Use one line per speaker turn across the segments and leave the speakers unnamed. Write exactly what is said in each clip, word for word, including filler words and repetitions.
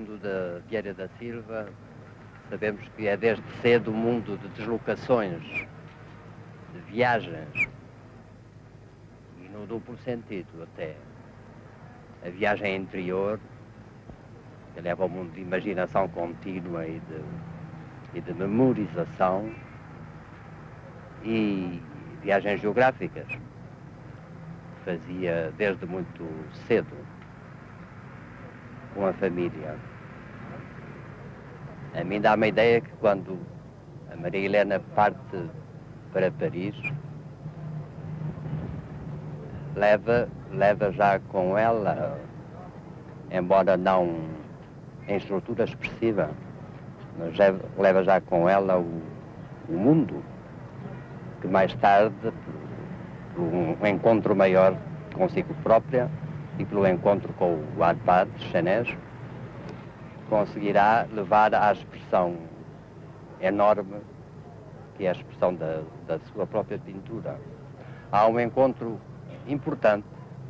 mundo de Vieira da Silva, sabemos que é desde cedo um mundo de deslocações, de viagens, e no duplo sentido até. A viagem interior, que leva ao mundo de imaginação contínua e de, e de memorização, e viagens geográficas, que fazia desde muito cedo com a família. A mim dá uma ideia que quando a Maria Helena parte para Paris, leva, leva já com ela, embora não em estrutura expressiva, mas leva já com ela o, o mundo, que mais tarde, por um encontro maior consigo própria e pelo encontro com o Arpad Chanés, conseguirá levar à expressão enorme que é a expressão da, da sua própria pintura. Há um encontro importante,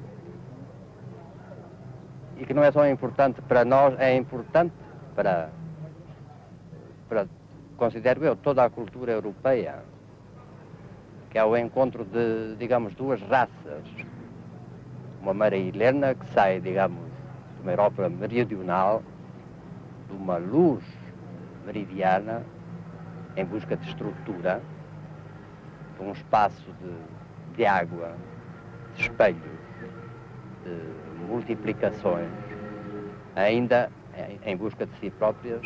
e que não é só importante para nós, é importante para, para, considero eu, toda a cultura europeia, que é o encontro de, digamos, duas raças. Uma Maria Helena que sai, digamos, de uma Europa meridional, de uma luz meridiana, em busca de estrutura, de um espaço de, de água, de espelhos, de multiplicações, ainda em, em busca de si próprias,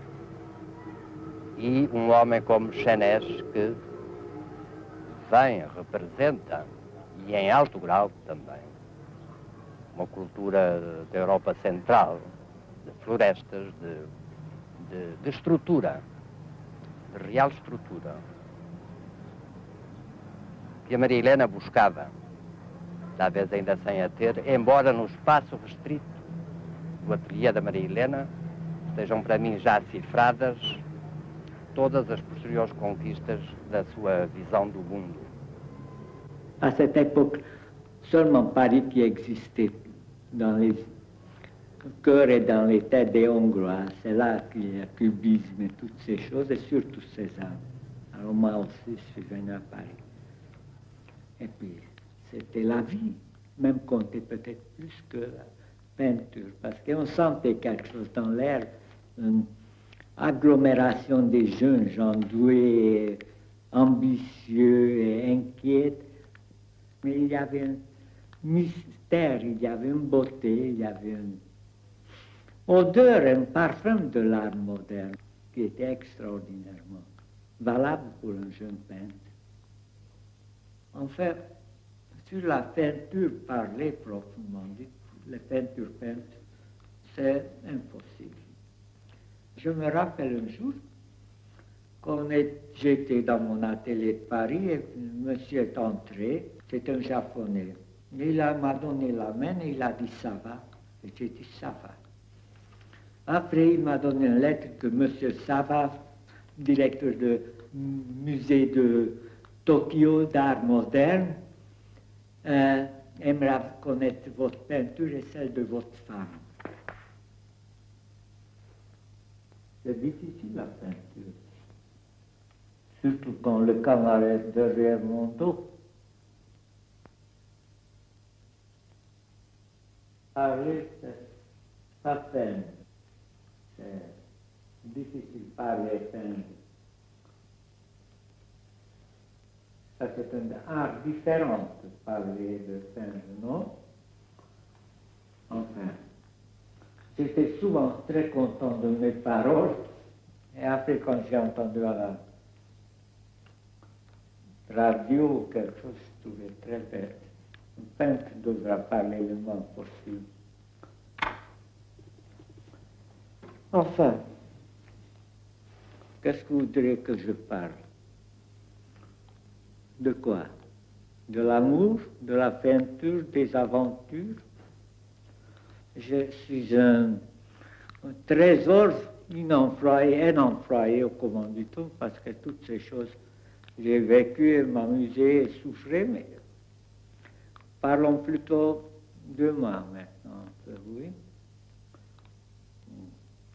e um homem como Chanés que vem, representa, e em alto grau também, uma cultura da Europa Central, de florestas, de, de, de estrutura, de real estrutura, que a Maria Helena buscava, talvez ainda sem a ter, embora no espaço restrito do ateliê da Maria Helena estejam para mim já cifradas todas as posteriores conquistas da sua visão do mundo.
À cette époque, seulement Paris qui existait dans les cœurs et dans les têtes des Hongrois. C'est là qu'il y a cubisme et toutes ces choses, et surtout Cézanne. Alors moi aussi, je suis venu à Paris. Et puis, c'était la vie, même comptait peut-être plus que la peinture, parce qu'on sentait quelque chose dans l'air, une agglomération des jeunes gens doués, ambitieux et inquiets. Mais il y avait un mystère, il y avait une beauté, il y avait une odeur, un parfum de l'art moderne qui était extraordinairement valable pour un jeune peintre. En fait, sur la peinture parler proprement dit, les peintures peintes, c'est impossible. Je me rappelle un jour, quand j'étais dans mon atelier de Paris, et monsieur est entré, c'est un japonais. Il m'a donné la main et il a dit ça va, et j'ai dit ça va. Après, il m'a donné une lettre que monsieur Sava, directeur du musée de Tokyo d'art moderne, euh, aimerait connaître votre peinture et celle de votre femme. C'est difficile la peinture, surtout quand le camarade est derrière mon dos. Parler, c'est pas peine. C'est difficile de parler et peindre. Ça, c'est un art différent de parler et de peindre, non? Enfin, j'étais souvent très content de mes paroles, et après, quand j'ai entendu à la radio quelque chose, je trouvais très bête. Un peintre devra parler le moins possible. Enfin, qu'est-ce que vous voudriez que je parle? De quoi? De l'amour, de la peinture, des aventures? Je suis un, un trésor inemployé, inemployé au commandito, parce que toutes ces choses, j'ai vécu, m'amusé et souffré, mais parlons plutôt de moi maintenant, oui.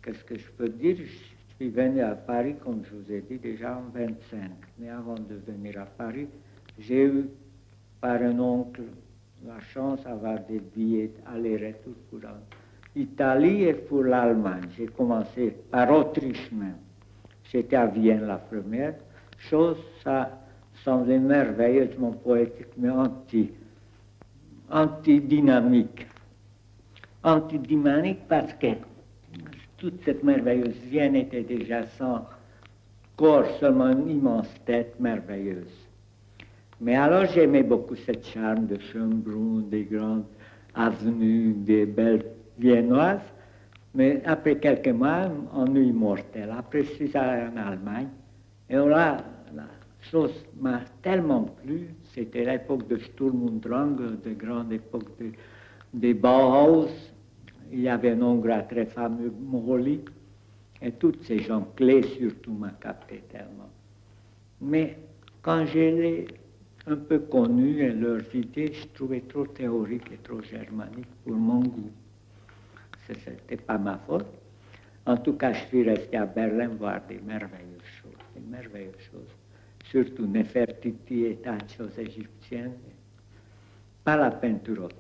qu'est-ce que je peux dire? Je suis venu à Paris, comme je vous ai dit, déjà en vingt-cinq. Mais avant de venir à Paris, j'ai eu par un oncle la chance d'avoir des billets aller-retour pour l'Italie et pour l'Allemagne. J'ai commencé par Autriche même. J'étais à Vienne la première chose, ça semblait merveilleusement poétique, mais anti, anti-dynamique. Anti-dynamique parce que toute cette merveilleuse Vienne était déjà sans corps, seulement une immense tête merveilleuse. Mais alors j'aimais beaucoup cette charme de Schönbrunn, des grandes avenues, des belles viennoises, mais après quelques mois, ennui mortel. Après je suis allé en Allemagne, et là, la chose m'a tellement plu, c'était l'époque de Sturm und Drang, de grande époque de, des Bauhaus. Il y avait un Hongrois très fameux, Moholi, et tous ces gens clés surtout m'ont capté tellement. Mais quand je l'ai un peu connu et leurs idées, je trouvais trop théorique et trop germanique pour mon goût. Ce n'était pas ma faute. En tout cas, je suis resté à Berlin voir des merveilleuses choses, des merveilleuses choses. Surtout Nefertiti et tas de choses égyptiennes. Pas la peinture autant.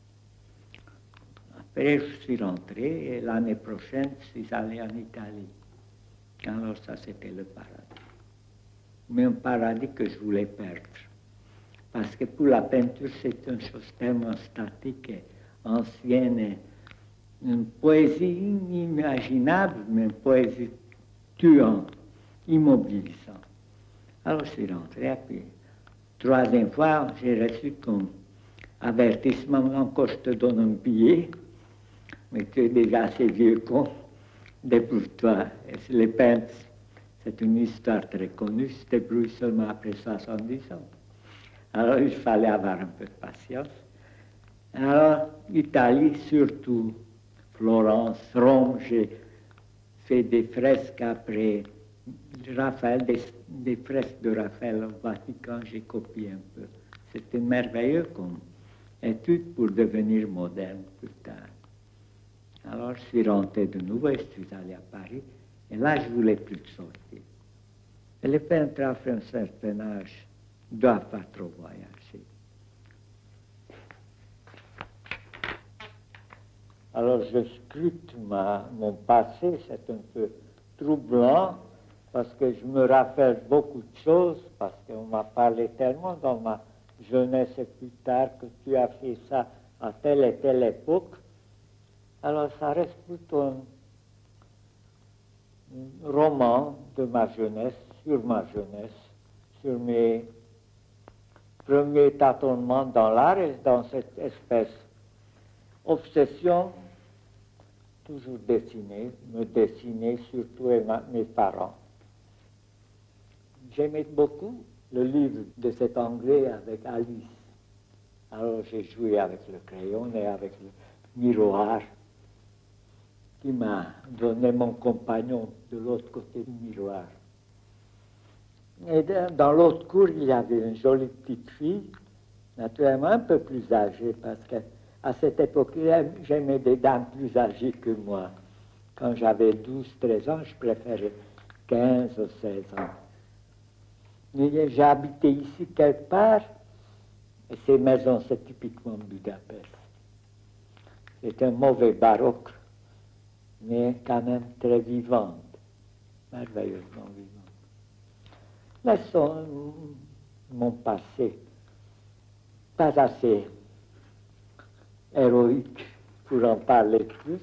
Après, je suis rentré et l'année prochaine, je suis allé en Italie. Alors ça, c'était le paradis. Mais un paradis que je voulais perdre. Parce que pour la peinture, c'est une chose tellement statique et ancienne, et une poésie inimaginable, mais une poésie tuante, immobilisante. Alors je suis rentré, et puis, troisième fois, j'ai reçu comme avertissement, encore je te donne un billet, mais tu es déjà assez vieux con, débrouille-toi. Et les peintres, c'est une histoire très connue, se débrouillent seulement après soixante-dix ans. Alors, il fallait avoir un peu de patience. Alors, Italie, surtout Florence, Rome, j'ai fait des fresques après Raphaël, des, des fresques de Raphaël au Vatican, j'ai copié un peu. C'était merveilleux comme étude pour devenir moderne plus tard. Alors, je suis rentré de nouveau et je suis allé à Paris, et là, je ne voulais plus sortir. Et les peintres après un certain âge ne doivent pas trop voyager. Alors je scrute ma, mon passé, c'est un peu troublant, parce que je me rappelle beaucoup de choses, parce qu'on m'a parlé tellement dans ma jeunesse et plus tard que tu as fait ça à telle et telle époque. Alors ça reste plutôt un, un roman de ma jeunesse, sur ma jeunesse, sur mes premier tâtonnement dans l'art et dans cette espèce obsession, toujours dessiner, me dessiner, surtout et ma, mes parents. J'aimais beaucoup le livre de cet Anglais avec Alice. Alors j'ai joué avec le crayon et avec le miroir qui m'a donné mon compagnon de l'autre côté du miroir. Et dans l'autre cour, il y avait une jolie petite fille, naturellement un peu plus âgée, parce qu'à cette époque-là, j'aimais des dames plus âgées que moi. Quand j'avais douze, treize ans, je préférais quinze ou seize ans. J'ai habité ici quelque part, et ces maisons, c'est typiquement Budapest. C'est un mauvais baroque, mais quand même très vivante, merveilleusement vivante. Laissons mon passé pas assez héroïque pour en parler plus.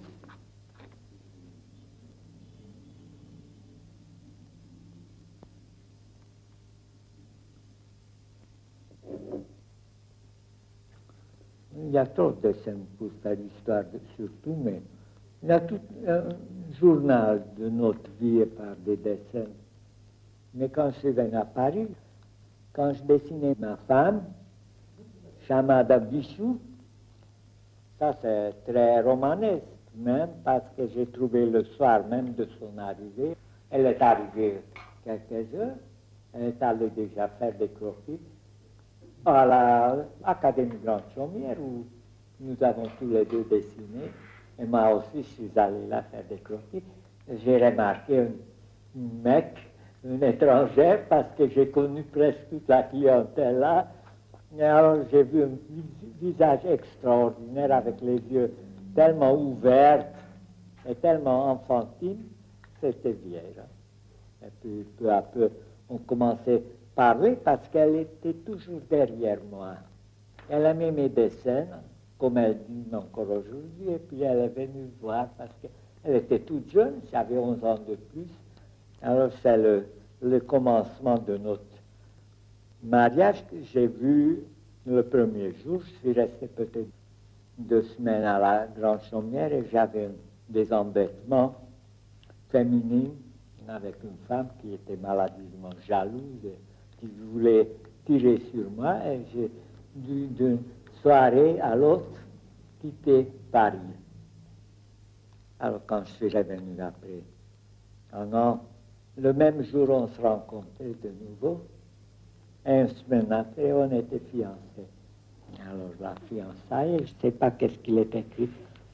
Il y a trop de dessins pour faire l'histoire surtout, mais il y a tout un journal de notre vie par des dessins. Mais quand je suis venu à Paris, quand je dessinais ma femme, Chamada Bichou, ça c'est très romanesque même, parce que j'ai trouvé le soir même de son arrivée, elle est arrivée quelques heures, elle est allée déjà faire des croquis à l'Académie Grande Chaumière où nous avons tous les deux dessiné, et moi aussi je suis allé là faire des croquis. j'ai remarqué un mec, un étranger, parce que j'ai connu presque toute la clientèle là. Et alors j'ai vu un visage extraordinaire avec les yeux tellement ouverts et tellement enfantines, c'était Viera. Et puis peu à peu, on commençait à parler parce qu'elle était toujours derrière moi. Elle aimait mes dessins, comme elle dit encore aujourd'hui, et puis elle est venue voir parce qu'elle était toute jeune, j'avais onze ans de plus. Alors c'est le, le commencement de notre mariage que j'ai vu le premier jour. Je suis resté peut-être deux semaines à la Grande Chaumière et j'avais des embêtements féminins avec une femme qui était maladivement jalouse et qui voulait tirer sur moi, et j'ai dû d'une soirée à l'autre quitter Paris. Alors quand je suis revenu après un an, le même jour on se rencontrait de nouveau, et une semaine après on était fiancés. Alors la fiançaille, je ne sais pas qu'est-ce qu'il est écrit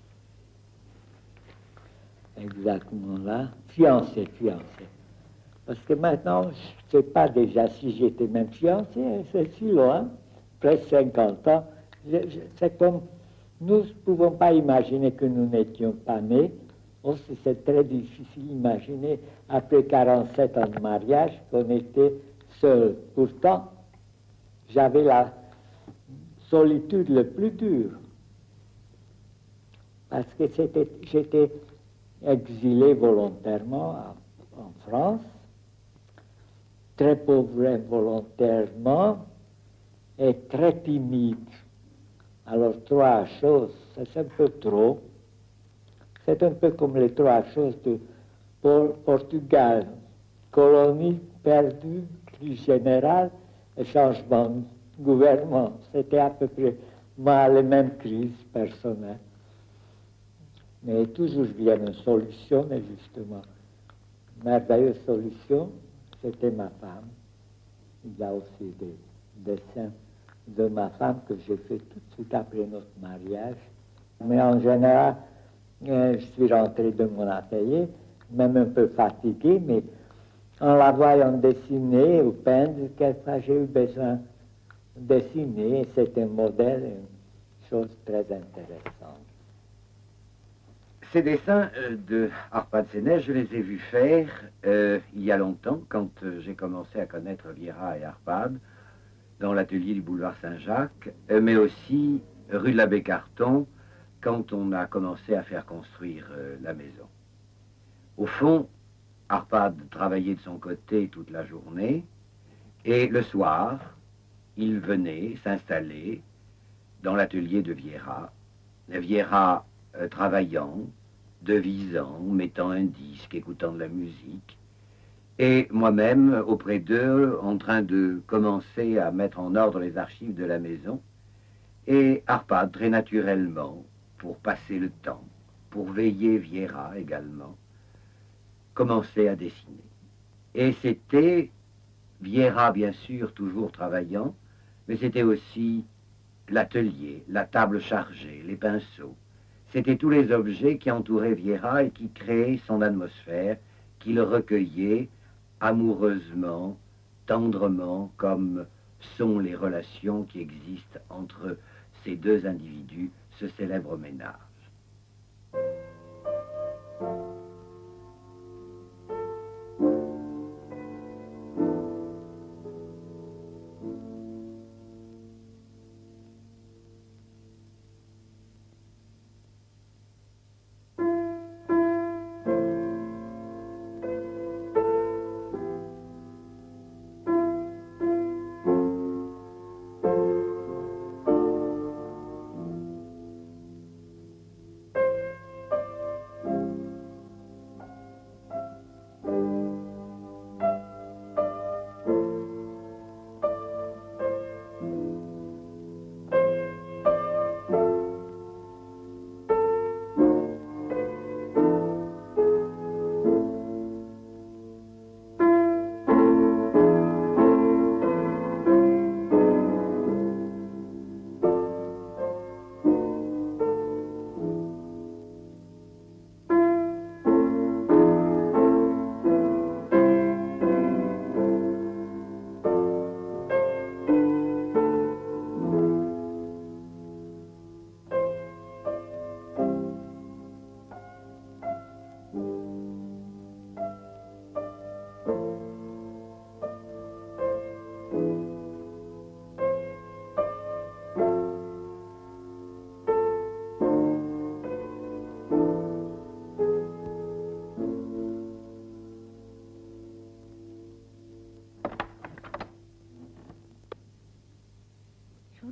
exactement là, fiancé, fiancé. Parce que maintenant, je ne sais pas déjà si j'étais même fiancé, c'est si loin, presque cinquante ans. C'est comme, nous ne pouvons pas imaginer que nous n'étions pas nés. Aussi, c'est très difficile d'imaginer, après quarante-sept ans de mariage, qu'on était seuls. Pourtant, j'avais la solitude le plus dure. Parce que j'étais exilé volontairement en, en France, très pauvre volontairement et très timide. Alors trois choses, c'est un peu trop. C'est un peu comme les trois choses de Por Portugal. Colonie perdue, crise générale et changement de gouvernement. C'était à peu près moi, les mêmes crises personnelles. Mais toujours vient une solution, et justement, merveilleuse solution, c'était ma femme. Il y a aussi des dessins de ma femme que j'ai fait tout de suite après notre mariage. Mais en général, euh, je suis rentré de mon atelier, même un peu fatigué, mais en la voyant dessiner ou peindre, quelquefois j'ai eu besoin de dessiner. C'est un modèle, une chose très intéressante.
Ces dessins euh, de Arpad Senès, je les ai vus faire euh, il y a longtemps, quand euh, j'ai commencé à connaître Viera et Arpad, dans l'atelier du boulevard Saint-Jacques, euh, mais aussi rue de l'Abbé Carton, quand on a commencé à faire construire euh, la maison. Au fond, Arpad travaillait de son côté toute la journée, et le soir, il venait s'installer dans l'atelier de Viera. Viera euh, travaillant, devisant, mettant un disque, écoutant de la musique, et moi-même auprès d'eux en train de commencer à mettre en ordre les archives de la maison, et Arpad très naturellement, pour passer le temps, pour veiller Viera également, commençait à dessiner. Et c'était Viera bien sûr toujours travaillant, mais c'était aussi l'atelier, la table chargée, les pinceaux. C'était tous les objets qui entouraient Viera et qui créaient son atmosphère, qui le recueillaient amoureusement, tendrement, comme sont les relations qui existent entre ces deux individus, ce célèbre ménage.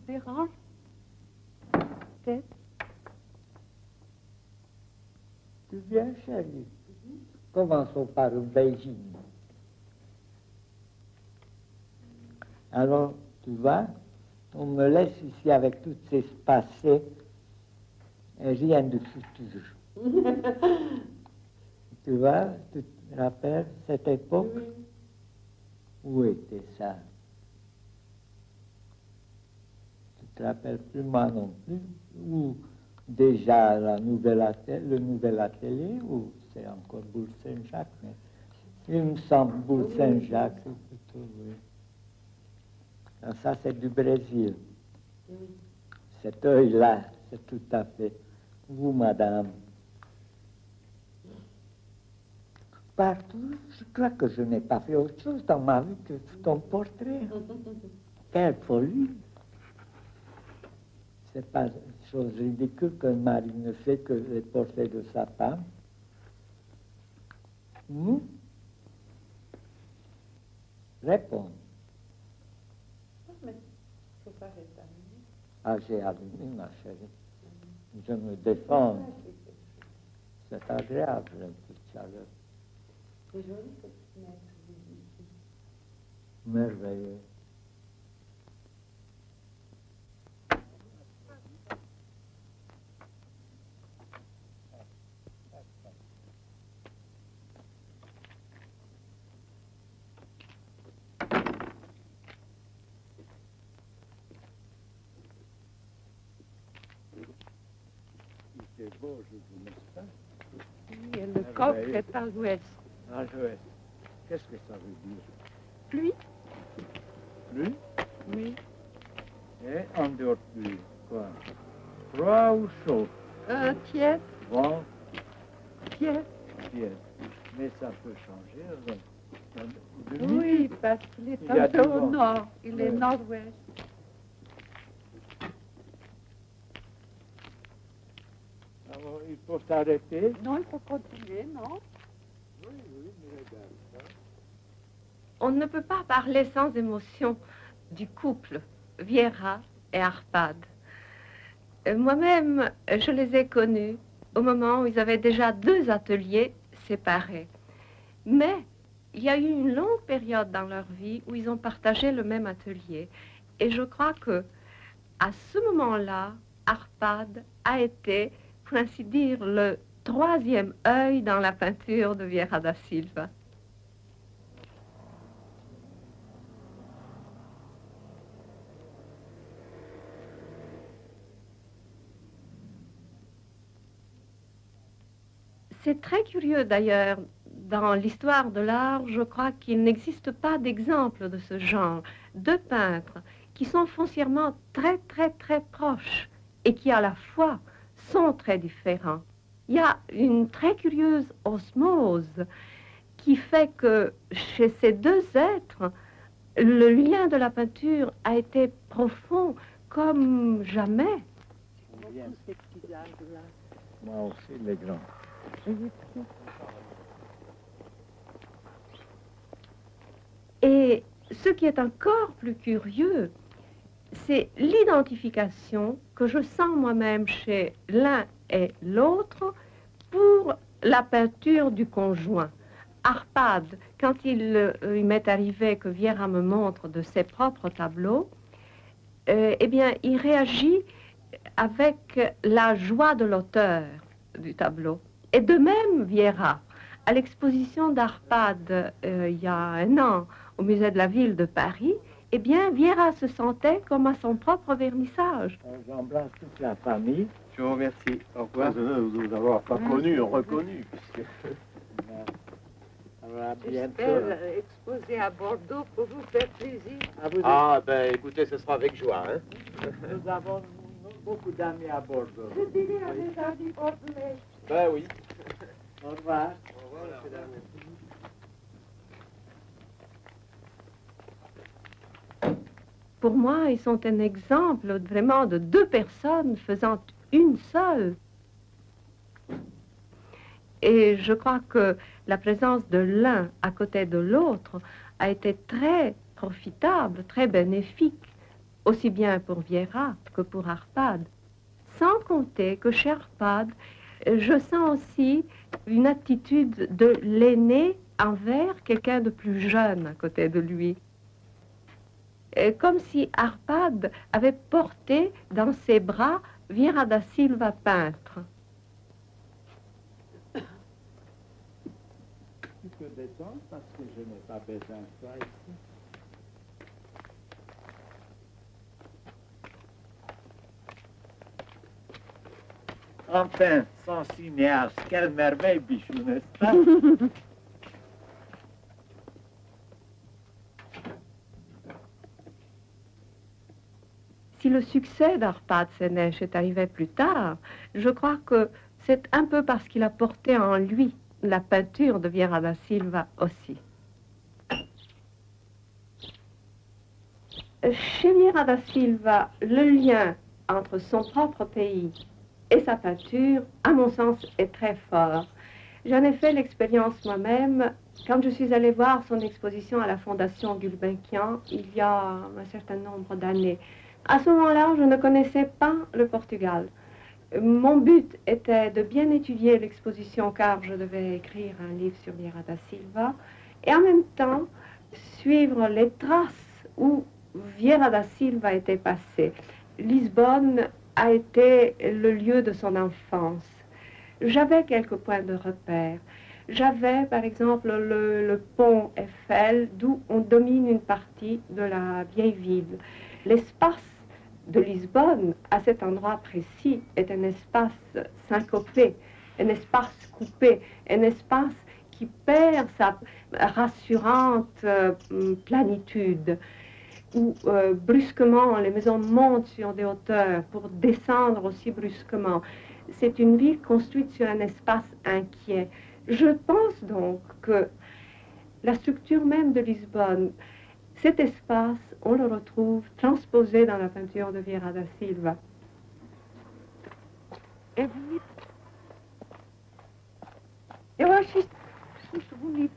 dérange? Peut-être.
Tu viens, chérie? Commençons par un Beijing. Alors, tu vois, on me laisse ici avec toutes ces passés et rien de futur. Tu vois, tu te rappelles cette époque?
Oui.
Où était ça? Tu te rappelles plus, moi non plus? Ou déjà la nouvelle atelier, le nouvel atelier, ou c'est encore Bourg Saint-Jacques? Mais il me semble Bourg Saint-Jacques, plutôt, oui. Alors ça, c'est du Brésil.
Oui.
Cet œil-là, c'est tout à fait vous, madame. Partout, je crois que je n'ai pas fait autre chose dans ma vie que ton portrait. Quelle folie! C'est pas une chose ridicule qu'un mari ne fait que les portraits de sa femme. Nous? Réponds.
Mais faut pas rester allumé.
Ah, j'ai allumé, ma chérie. Je me défends. C'est agréable, un peu de chaleur.
C'est joli cette fenêtre ici.
Merveilleux.
C'est beau, je vous laisse pas.
Oui, et le coffre est à l'ouest.
À l'ouest. Qu'est-ce que ça veut dire?
Pluie?
Pluie?
Oui.
Et en dehors de pluie, quoi? Froid ou chaud?
Euh, tiède,
Vent,
tiède.
tiède. Mais ça peut changer. euh, de nuit.
Oui, parce qu'il est
Il y a
un peu
du
au
vent.
nord. Il est
Ouais.
nord-ouest.
Alors, il faut s'arrêter.
Non, il faut continuer, non?
Oui, oui, mais regarde ça.
On ne peut pas parler sans émotion du couple Viera et Arpad. Euh, Moi-même, je les ai connus au moment où ils avaient déjà deux ateliers séparés. Mais il y a eu une longue période dans leur vie où ils ont partagé le même atelier. Et je crois que à ce moment-là, Arpad a été, pour ainsi dire, le troisième œil dans la peinture de Vieira da Silva. C'est très curieux d'ailleurs, dans l'histoire de l'art, je crois qu'il n'existe pas d'exemple de ce genre, de peintres qui sont foncièrement très très très proches et qui à la fois sont très différents. Il y a une très curieuse osmose qui fait que chez ces deux êtres, le lien de la peinture a été profond comme jamais.
Beaucoup ces petits arbres-là.
Moi aussi, les grands.
Et ce qui est encore plus curieux, c'est l'identification que je sens moi-même chez l'un et l'autre pour la peinture du conjoint. Arpad, quand il, euh, il m'est arrivé que Viera me montre de ses propres tableaux, euh, eh bien, il réagit avec la joie de l'auteur du tableau. Et de même, Viera, à l'exposition d'Arpad euh, il y a un an au musée de la ville de Paris, eh bien, Viera se sentait comme à son propre vernissage.
J'embrasse toute la famille.
Je vous remercie. Au revoir. Vous vous avoir pas connu, reconnu. Puisque...
Alors, à bientôt.
J'espère exposer à Bordeaux pour vous faire plaisir.
À vous
Ah, ben écoutez, ce sera avec joie. Hein?
Nous avons beaucoup d'amis à Bordeaux.
Je dirai à mes amis bordelais.
Ben oui.
Au revoir.
Au revoir, monsieur Darnay.
Pour moi, ils sont un exemple vraiment de deux personnes faisant une seule. Et je crois que la présence de l'un à côté de l'autre a été très profitable, très bénéfique aussi bien pour Vieira que pour Arpad. Sans compter que chez Arpad, je sens aussi une attitude de l'aîné envers quelqu'un de plus jeune à côté de lui. Et comme si Arpad avait porté dans ses bras Vieira da Silva peintre.
Tu peux descendre parce que je n'ai pas besoin de toi ici. Enfin, sans cinéaste, quelle merveille, Bichou, n'est-ce pas?
Si le succès d'Arpad Senech est arrivé plus tard, je crois que c'est un peu parce qu'il a porté en lui la peinture de Vieira da Silva aussi. Chez Vieira da Silva, le lien entre son propre pays et sa peinture, à mon sens, est très fort. J'en ai fait l'expérience moi-même quand je suis allée voir son exposition à la Fondation Gulbenkian il y a un certain nombre d'années. À ce moment-là, je ne connaissais pas le Portugal. Mon but était de bien étudier l'exposition car je devais écrire un livre sur Vieira da Silva et en même temps suivre les traces où Vieira da Silva était passé. Lisbonne a été le lieu de son enfance. J'avais quelques points de repère. J'avais par exemple le, le pont Eiffel d'où on domine une partie de la vieille ville. L'espace de Lisbonne, à cet endroit précis, est un espace syncopé, un espace coupé, un espace qui perd sa rassurante euh, plénitude, où euh, brusquement les maisons montent sur des hauteurs pour descendre aussi brusquement. C'est une ville construite sur un espace inquiet. Je pense donc que la structure même de Lisbonne, cet espace, on le retrouve transposé dans la peinture de Vieira da Silva.
É bonito. Eu acho isto muito bonito.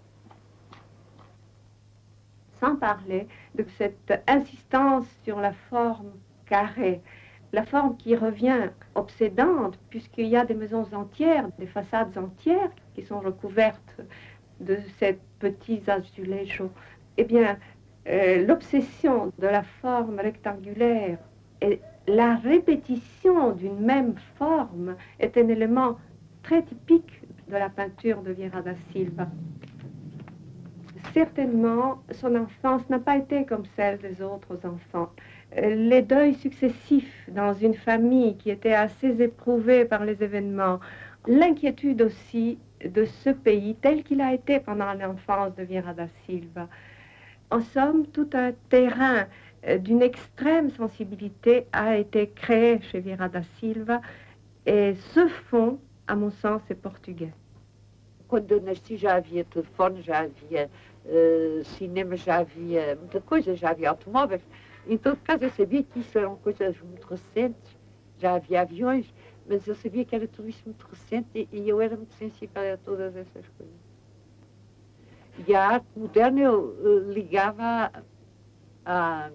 Sans parler de cette insistance sur la forme carrée, la forme qui revient obsédante, puisqu'il y a des maisons entières, des façades entières qui sont recouvertes de ces petits azulejos. Eh bien, euh, l'obsession de la forme rectangulaire et la répétition d'une même forme est un élément très typique de la peinture de Vieira da Silva. Certainement, son enfance n'a pas été comme celle des autres enfants. Les deuils successifs dans une famille qui était assez éprouvée par les événements, l'inquiétude aussi de ce pays tel qu'il a été pendant l'enfance de Vieira da Silva. En somme, tout un terrain d'une extrême sensibilité a été créé chez Vieira da Silva et ce fond, à mon sens, est portugais.
Quando eu nasci já havia telefone, já havia uh, cinema, já havia muita coisa, já havia automóveis. Em todo caso, eu sabia que isso eram coisas muito recentes, já havia aviões, mas eu sabia que era tudo isso muito recente e, e eu era muito sensível a todas essas coisas. E a arte moderna eu uh, ligava à,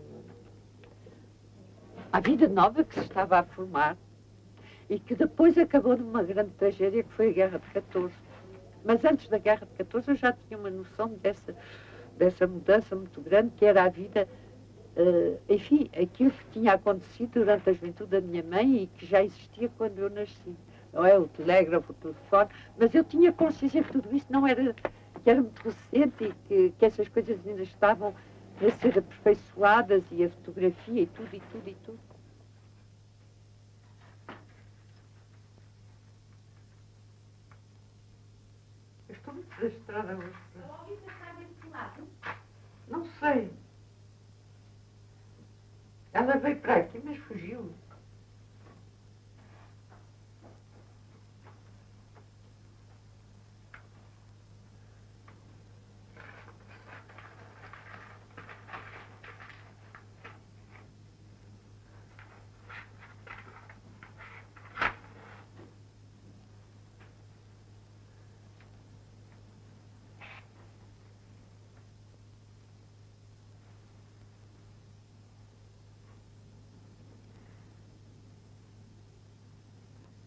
à vida nova que se estava a formar e que depois acabou numa grande tragédia que foi a Guerra de catorze. Mas antes da Guerra de catorze eu já tinha uma noção dessa, dessa mudança muito grande que era a vida, uh, enfim, aquilo que tinha acontecido durante a juventude da minha mãe e que já existia quando eu nasci. Não é o telégrafo, o telefone, mas eu tinha consciência que tudo isso não era, que era muito recente e que, que essas coisas ainda estavam a ser aperfeiçoadas e a fotografia e tudo, e tudo, e tudo. Estou muito frustrada hoje. Não sei. Ela veio para aqui, mas fugiu.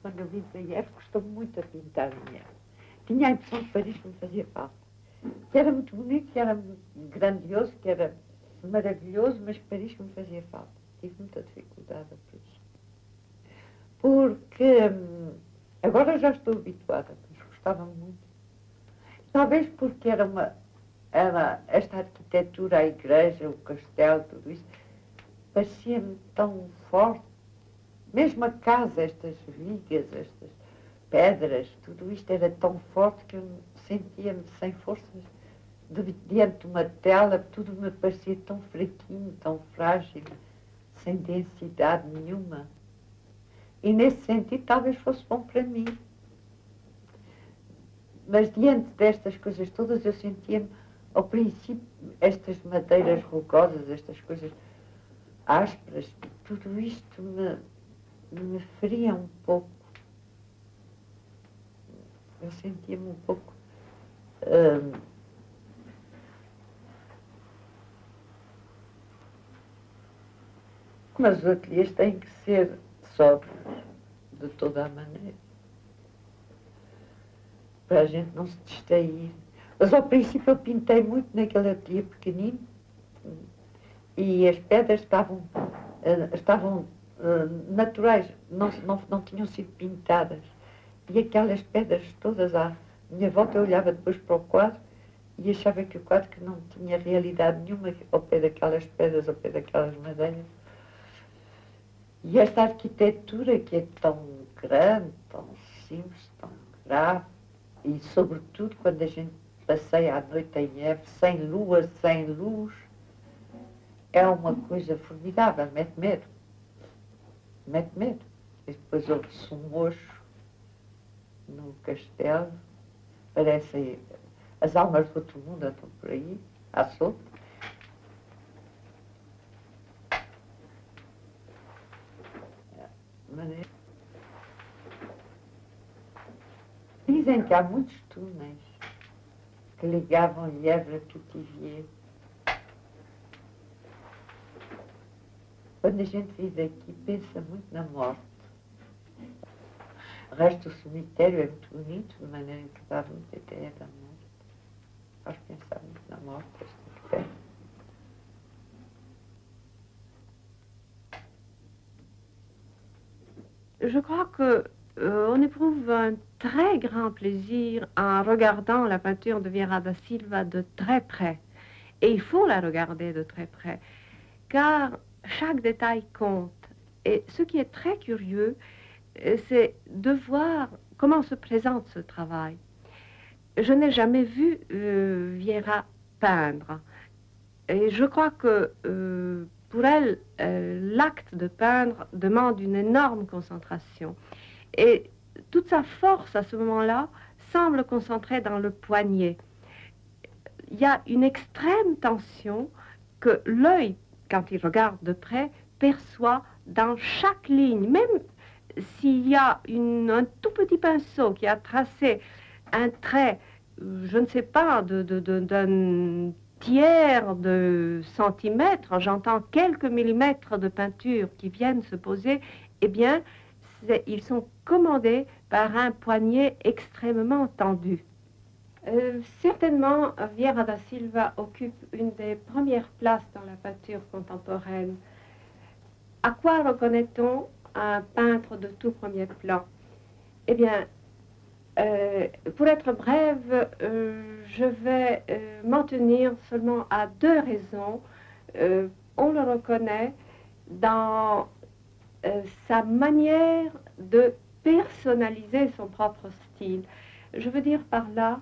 quando eu vim para Ieve, gostou muito a pintar em Ieve. Tinha a impressão que Paris me fazia falta. Que era muito bonito, que era grandioso, que era maravilhoso, mas que Paris me fazia falta. Tive muita dificuldade por isso. Porque hum, agora já estou habituada, mas gostava muito. Talvez porque era uma, era esta arquitetura, a igreja, o castelo, tudo isso, parecia-me tão forte. Mesmo a casa, estas vigas, estas pedras, tudo isto era tão forte que eu sentia-me sem forças. De, diante de uma tela, tudo me parecia tão fraquinho, tão frágil, sem densidade nenhuma. E nesse sentido talvez fosse bom para mim. Mas diante destas coisas todas eu sentia-me, ao princípio, estas madeiras rugosas, estas coisas ásperas, tudo isto me, me feria um pouco. Eu sentia-me um pouco... Hum, mas os ateliês têm que ser sóbrios, de toda a maneira, para a gente não se distrair. Mas ao princípio eu pintei muito naquele ateliê pequenino e as pedras estavam, uh, estavam uh, naturais, não, não, não tinham sido pintadas. E aquelas pedras todas à minha volta, eu olhava depois para o quadro e achava que o quadro que não tinha realidade nenhuma ao pé daquelas pedras, ao pé daquelas madeiras. E esta arquitetura que é tão grande, tão simples, tão grave, e sobretudo quando a gente passeia à noite em Ieve, sem lua, sem luz, é uma coisa formidável, mete medo. Mete medo. E depois ouve-se um mocho no castelo, parece as almas do outro mundo andam por aí, à solta. Maneira. Dizem que há muitos túneis que ligavam Ieve a Pithiviers. Quando a gente vive aqui, pensa muito na morte. O resto do cemitério é muito bonito, de maneira em que dá muita ideia da morte. Faz pensar muito na morte, este pé.
Je crois que euh, on éprouve un très grand plaisir en regardant la peinture de Vieira da Silva de très près. Et il faut la regarder de très près, car chaque détail compte. Et ce qui est très curieux, c'est de voir comment se présente ce travail. Je n'ai jamais vu euh, Vieira peindre. Et je crois que euh, pour elle, euh, l'acte de peindre demande une énorme concentration. Et toute sa force à ce moment-là semble concentrée dans le poignet. Il y a une extrême tension que l'œil, quand il regarde de près, perçoit dans chaque ligne. Même s'il y a une, un tout petit pinceau qui a tracé un trait, je ne sais pas, de, de, de, d'un tiers de centimètre, j'entends quelques millimètres de peinture qui viennent se poser, eh bien, ils sont commandés par un poignet extrêmement tendu. Euh, certainement, Vieira da Silva occupe une des premières places dans la peinture contemporaine. À quoi reconnaît-on un peintre de tout premier plan? Eh bien, Euh, pour être brève, euh, je vais euh, m'en tenir seulement à deux raisons. Euh, on le reconnaît dans euh, sa manière de personnaliser son propre style. Je veux dire par là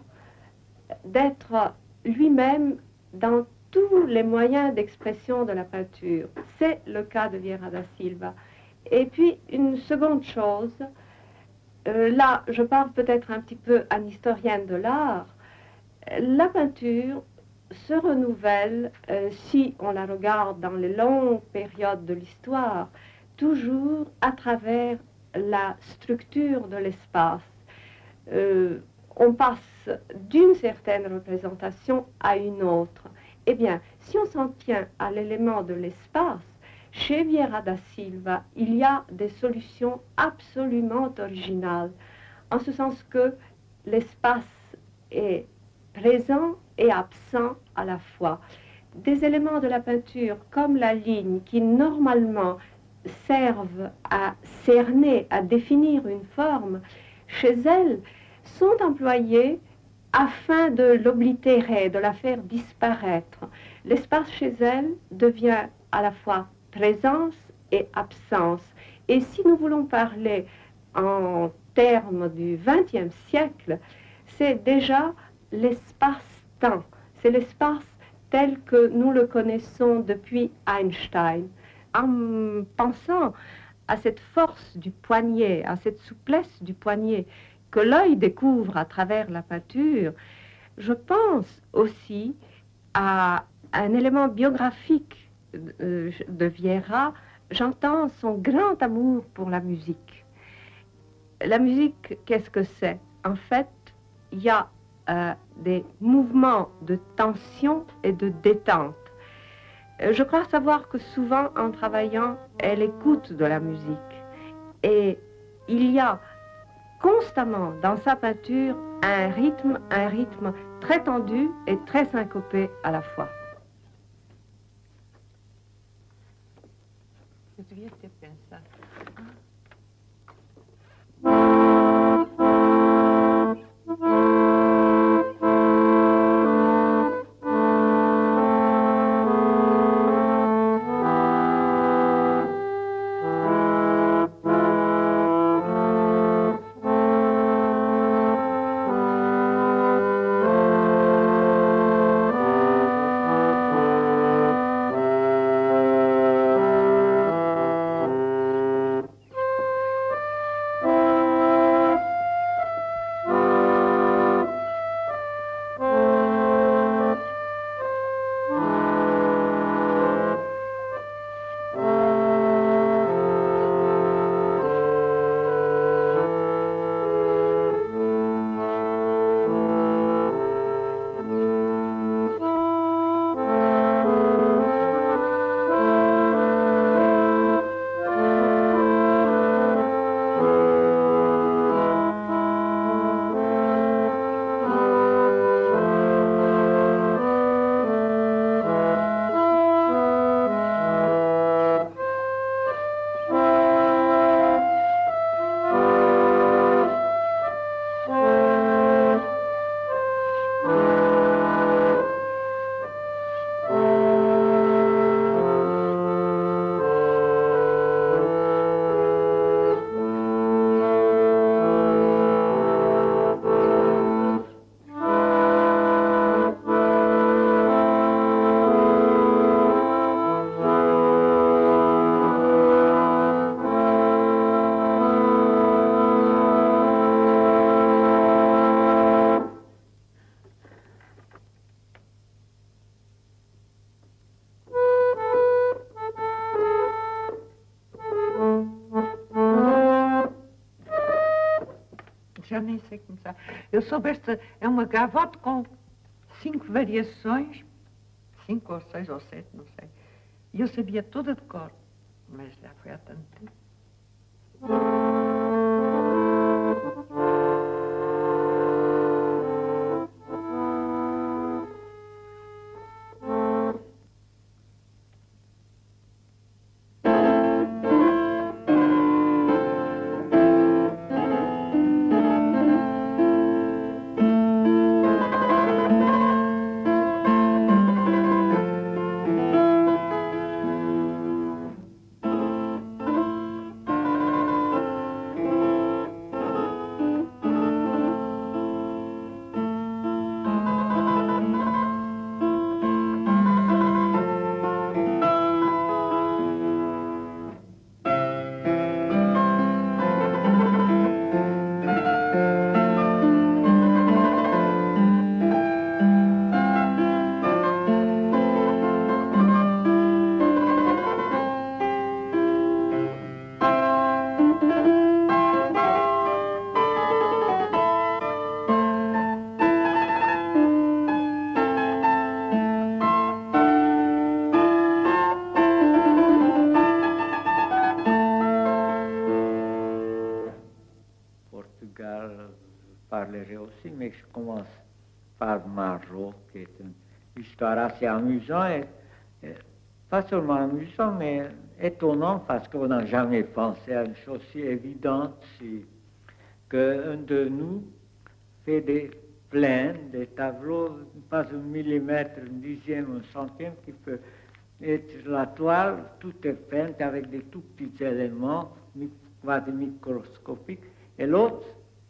d'être lui-même dans tous les moyens d'expression de la peinture. C'est le cas de Vieira da Silva. Et puis, une seconde chose, Euh, là, je parle peut-être un petit peu en historienne de l'art. La peinture se renouvelle, euh, si on la regarde dans les longues périodes de l'histoire, toujours à travers la structure de l'espace. Euh, on passe d'une certaine représentation à une autre. Eh bien, si on s'en tient à l'élément de l'espace, Chez Vieira da Silva, il y a des solutions absolument originales, en ce sens que l'espace est présent et absent à la fois. Des éléments de la peinture, comme la ligne, qui normalement servent à cerner, à définir une forme, chez elle, sont employés afin de l'oblitérer, de la faire disparaître. L'espace chez elle devient à la fois présence et absence. Et si nous voulons parler en termes du vingtième siècle, c'est déjà l'espace-temps, c'est l'espace tel que nous le connaissons depuis Einstein. En pensant à cette force du poignet, à cette souplesse du poignet que l'œil découvre à travers la peinture, je pense aussi à un élément biographique de, de Vieira. J'entends son grand amour pour la musique. La musique, qu'est-ce que c'est? En fait, il y a euh, des mouvements de tension et de détente. Euh, je crois savoir que souvent, en travaillant, elle écoute de la musique. Et il y a constamment dans sa peinture un rythme, un rythme très tendu et très syncopé à la fois. Eu devia ter pensado. Já nem sei começar. Eu soube esta, é uma gavotte com cinco variações, cinco ou seis ou sete, não sei. E eu sabia toda de cor, mas já foi há tanto tempo.
mais je commence par Marot, qui est une histoire assez amusante, et, et, pas seulement amusant, mais étonnant, parce qu'on n'a jamais pensé à une chose si évidente, si, qu'un de nous fait des plaines, des tableaux, pas un millimètre, un dixième, un centième, qui peut être la toile, tout est peinte avec des tout petits éléments, quasi microscopiques, et l'autre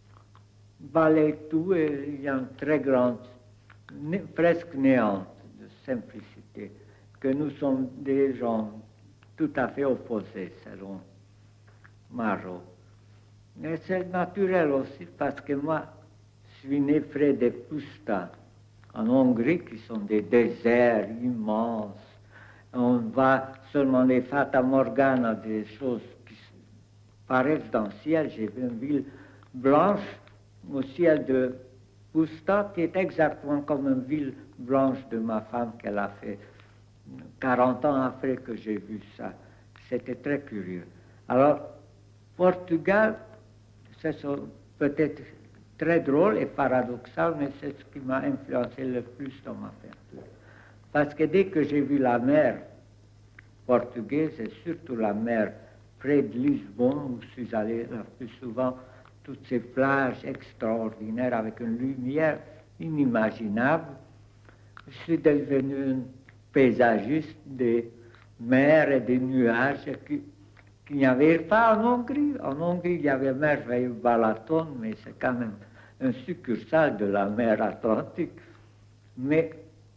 balaye tout, et il y a une très grande, né, presque néante de simplicité, que nous sommes des gens tout à fait opposés, selon Marot. Mais c'est naturel aussi, parce que moi, je suis né près des Pusta, en Hongrie, qui sont des déserts immenses. On voit seulement les Fata Morgana, des choses qui paraissent dans le ciel. J'ai vu une ville blanche au ciel de Pusta, qui est exactement comme une ville blanche de ma femme qu'elle a fait quarante ans après que j'ai vu ça. C'était très curieux. Alors, Portugal, c'est peut-être très drôle et paradoxal, mais c'est ce qui m'a influencé le plus dans ma peinture. Parce que dès que j'ai vu la mer portugaise, et surtout la mer près de Lisbonne, où je suis allé le plus souvent, toutes ces plages extraordinaires avec une lumière inimaginable, je suis devenu un paysagiste des mers et des nuages qui, qu'il n'y avait pas en Hongrie. En Hongrie, il y avait merveilleux Balaton, mais c'est quand même un succursale de la mer Atlantique. Mais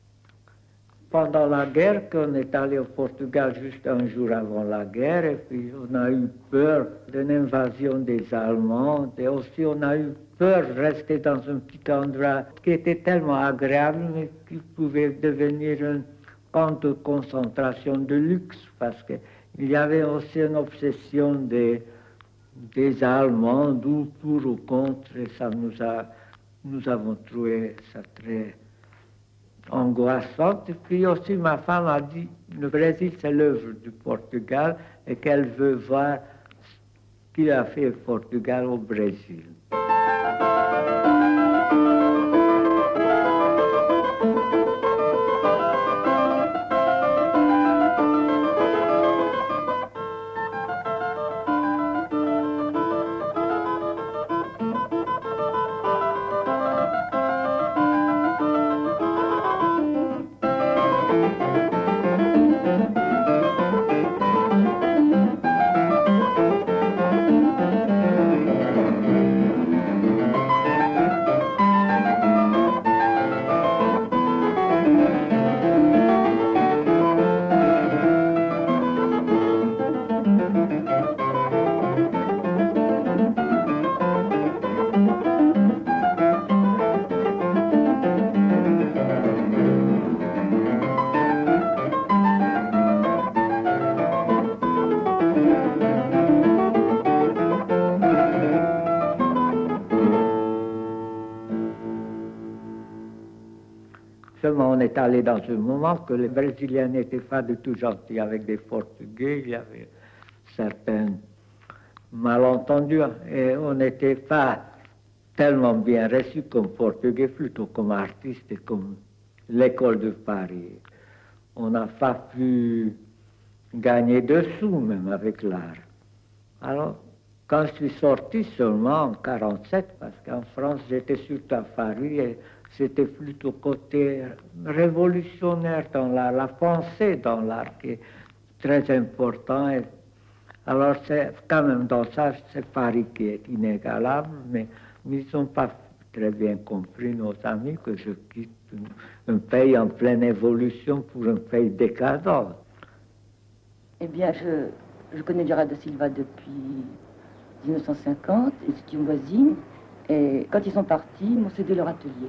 pendant la guerre, qu'on est allé au Portugal juste un jour avant la guerre, et puis on a eu peur d'une invasion des Allemands, et aussi on a eu peur de rester dans un petit endroit qui était tellement agréable, mais qui pouvait devenir un camp de concentration de luxe, parce qu'il y avait aussi une obsession des, des Allemands, d'où pour ou contre, et ça nous a, nous avons trouvé ça très angoissante. Et puis aussi ma femme a dit, le Brésil c'est l'œuvre du Portugal, et qu'elle veut voir ce qu'il a fait le Portugal au Brésil. Seulement, on est allé dans un moment que les Brésiliens n'étaient pas du tout gentils avec les Portugais. Il y avait certains malentendus et on n'était pas tellement bien reçus comme Portugais, plutôt comme artistes et comme l'école de Paris. On n'a pas pu gagner de sous même avec l'art. Alors, quand je suis sorti seulement en mille neuf cent quarante-sept, parce qu'en France j'étais surtout à Paris, et c'était plutôt côté révolutionnaire dans l'art, la pensée dans l'art qui est très important. Et alors c'est quand même dans ça, c'est Paris qui est inégalable, mais ils n'ont pas très bien compris, nos amis, que je quitte un, un pays en pleine évolution pour un pays décadent.
Eh bien, je, je connais Gerard da Silva depuis mille neuf cent cinquante, et c'est une voisine, et quand ils sont partis, ils m'ont cédé leur atelier.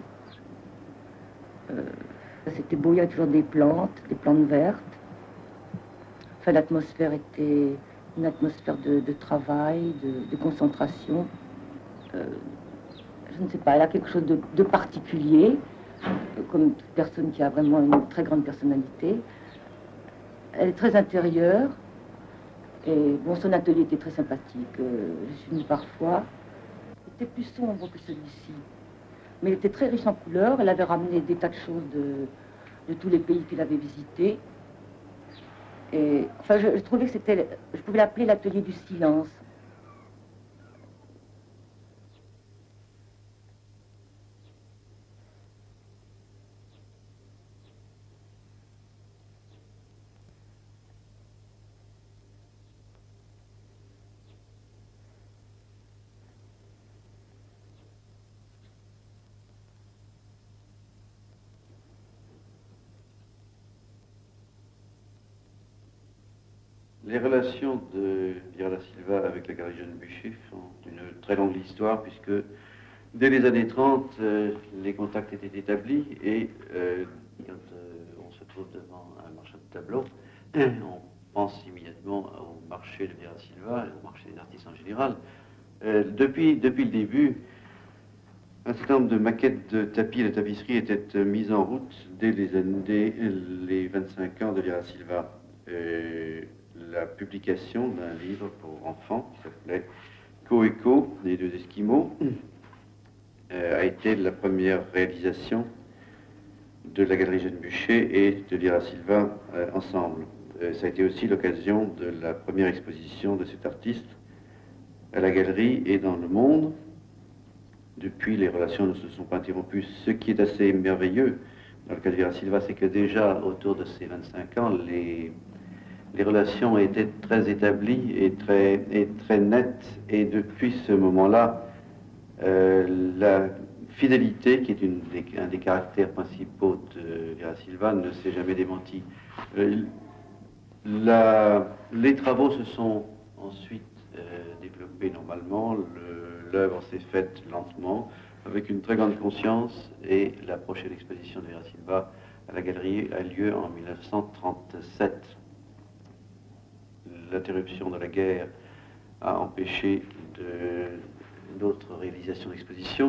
Euh, C'était beau, il y avait toujours des plantes, des plantes vertes. Enfin, l'atmosphère était une atmosphère de, de travail, de, de concentration. Euh, je ne sais pas, elle a quelque chose de, de particulier, euh, comme toute personne qui a vraiment une très grande personnalité. Elle est très intérieure, et bon, son atelier était très sympathique. Euh, je suis venue parfois. Il était plus sombre que celui-ci. Mais elle était très riche en couleurs. Elle avait ramené des tas de choses de, de tous les pays qu'il avait visités. Et enfin, je, je trouvais que c'était, je pouvais l'appeler l'atelier du silence.
Les relations de Vieira da Silva avec la Galerie Jeune Bucher sont une très longue histoire, puisque dès les années trente, euh, les contacts étaient établis et euh, quand euh, on se trouve devant un marchand de tableaux, on pense immédiatement au marché de Vieira da Silva et au marché des artistes en général. Euh, depuis, depuis le début, un certain nombre de maquettes de tapis et de tapisseries étaient mises en route dès les, années, dès les vingt-cinq ans de Vieira da Silva. Euh, la publication d'un livre pour enfants qui s'appelait Coeco, les deux Esquimaux, euh, a été la première réalisation de la Galerie Jeune Bucher et de Vieira da Silva euh, ensemble. Euh, ça a été aussi l'occasion de la première exposition de cet artiste à la galerie et dans le monde. Depuis, les relations ne se sont pas interrompues. Ce qui est assez merveilleux dans le cas de Vieira da Silva, c'est que déjà autour de ses vingt-cinq ans, les Les relations étaient très établies et très, et très nettes, et depuis ce moment-là, euh, la fidélité, qui est une des, un des caractères principaux de Vieira da Silva, ne s'est jamais démentie. Euh, la, les travaux se sont ensuite euh, développés normalement, l'œuvre s'est faite lentement, avec une très grande conscience, et la prochaine exposition de Vieira da Silva à la galerie a lieu en mille neuf cent trente-sept. L'interruption de la guerre a empêché d'autres réalisations d'exposition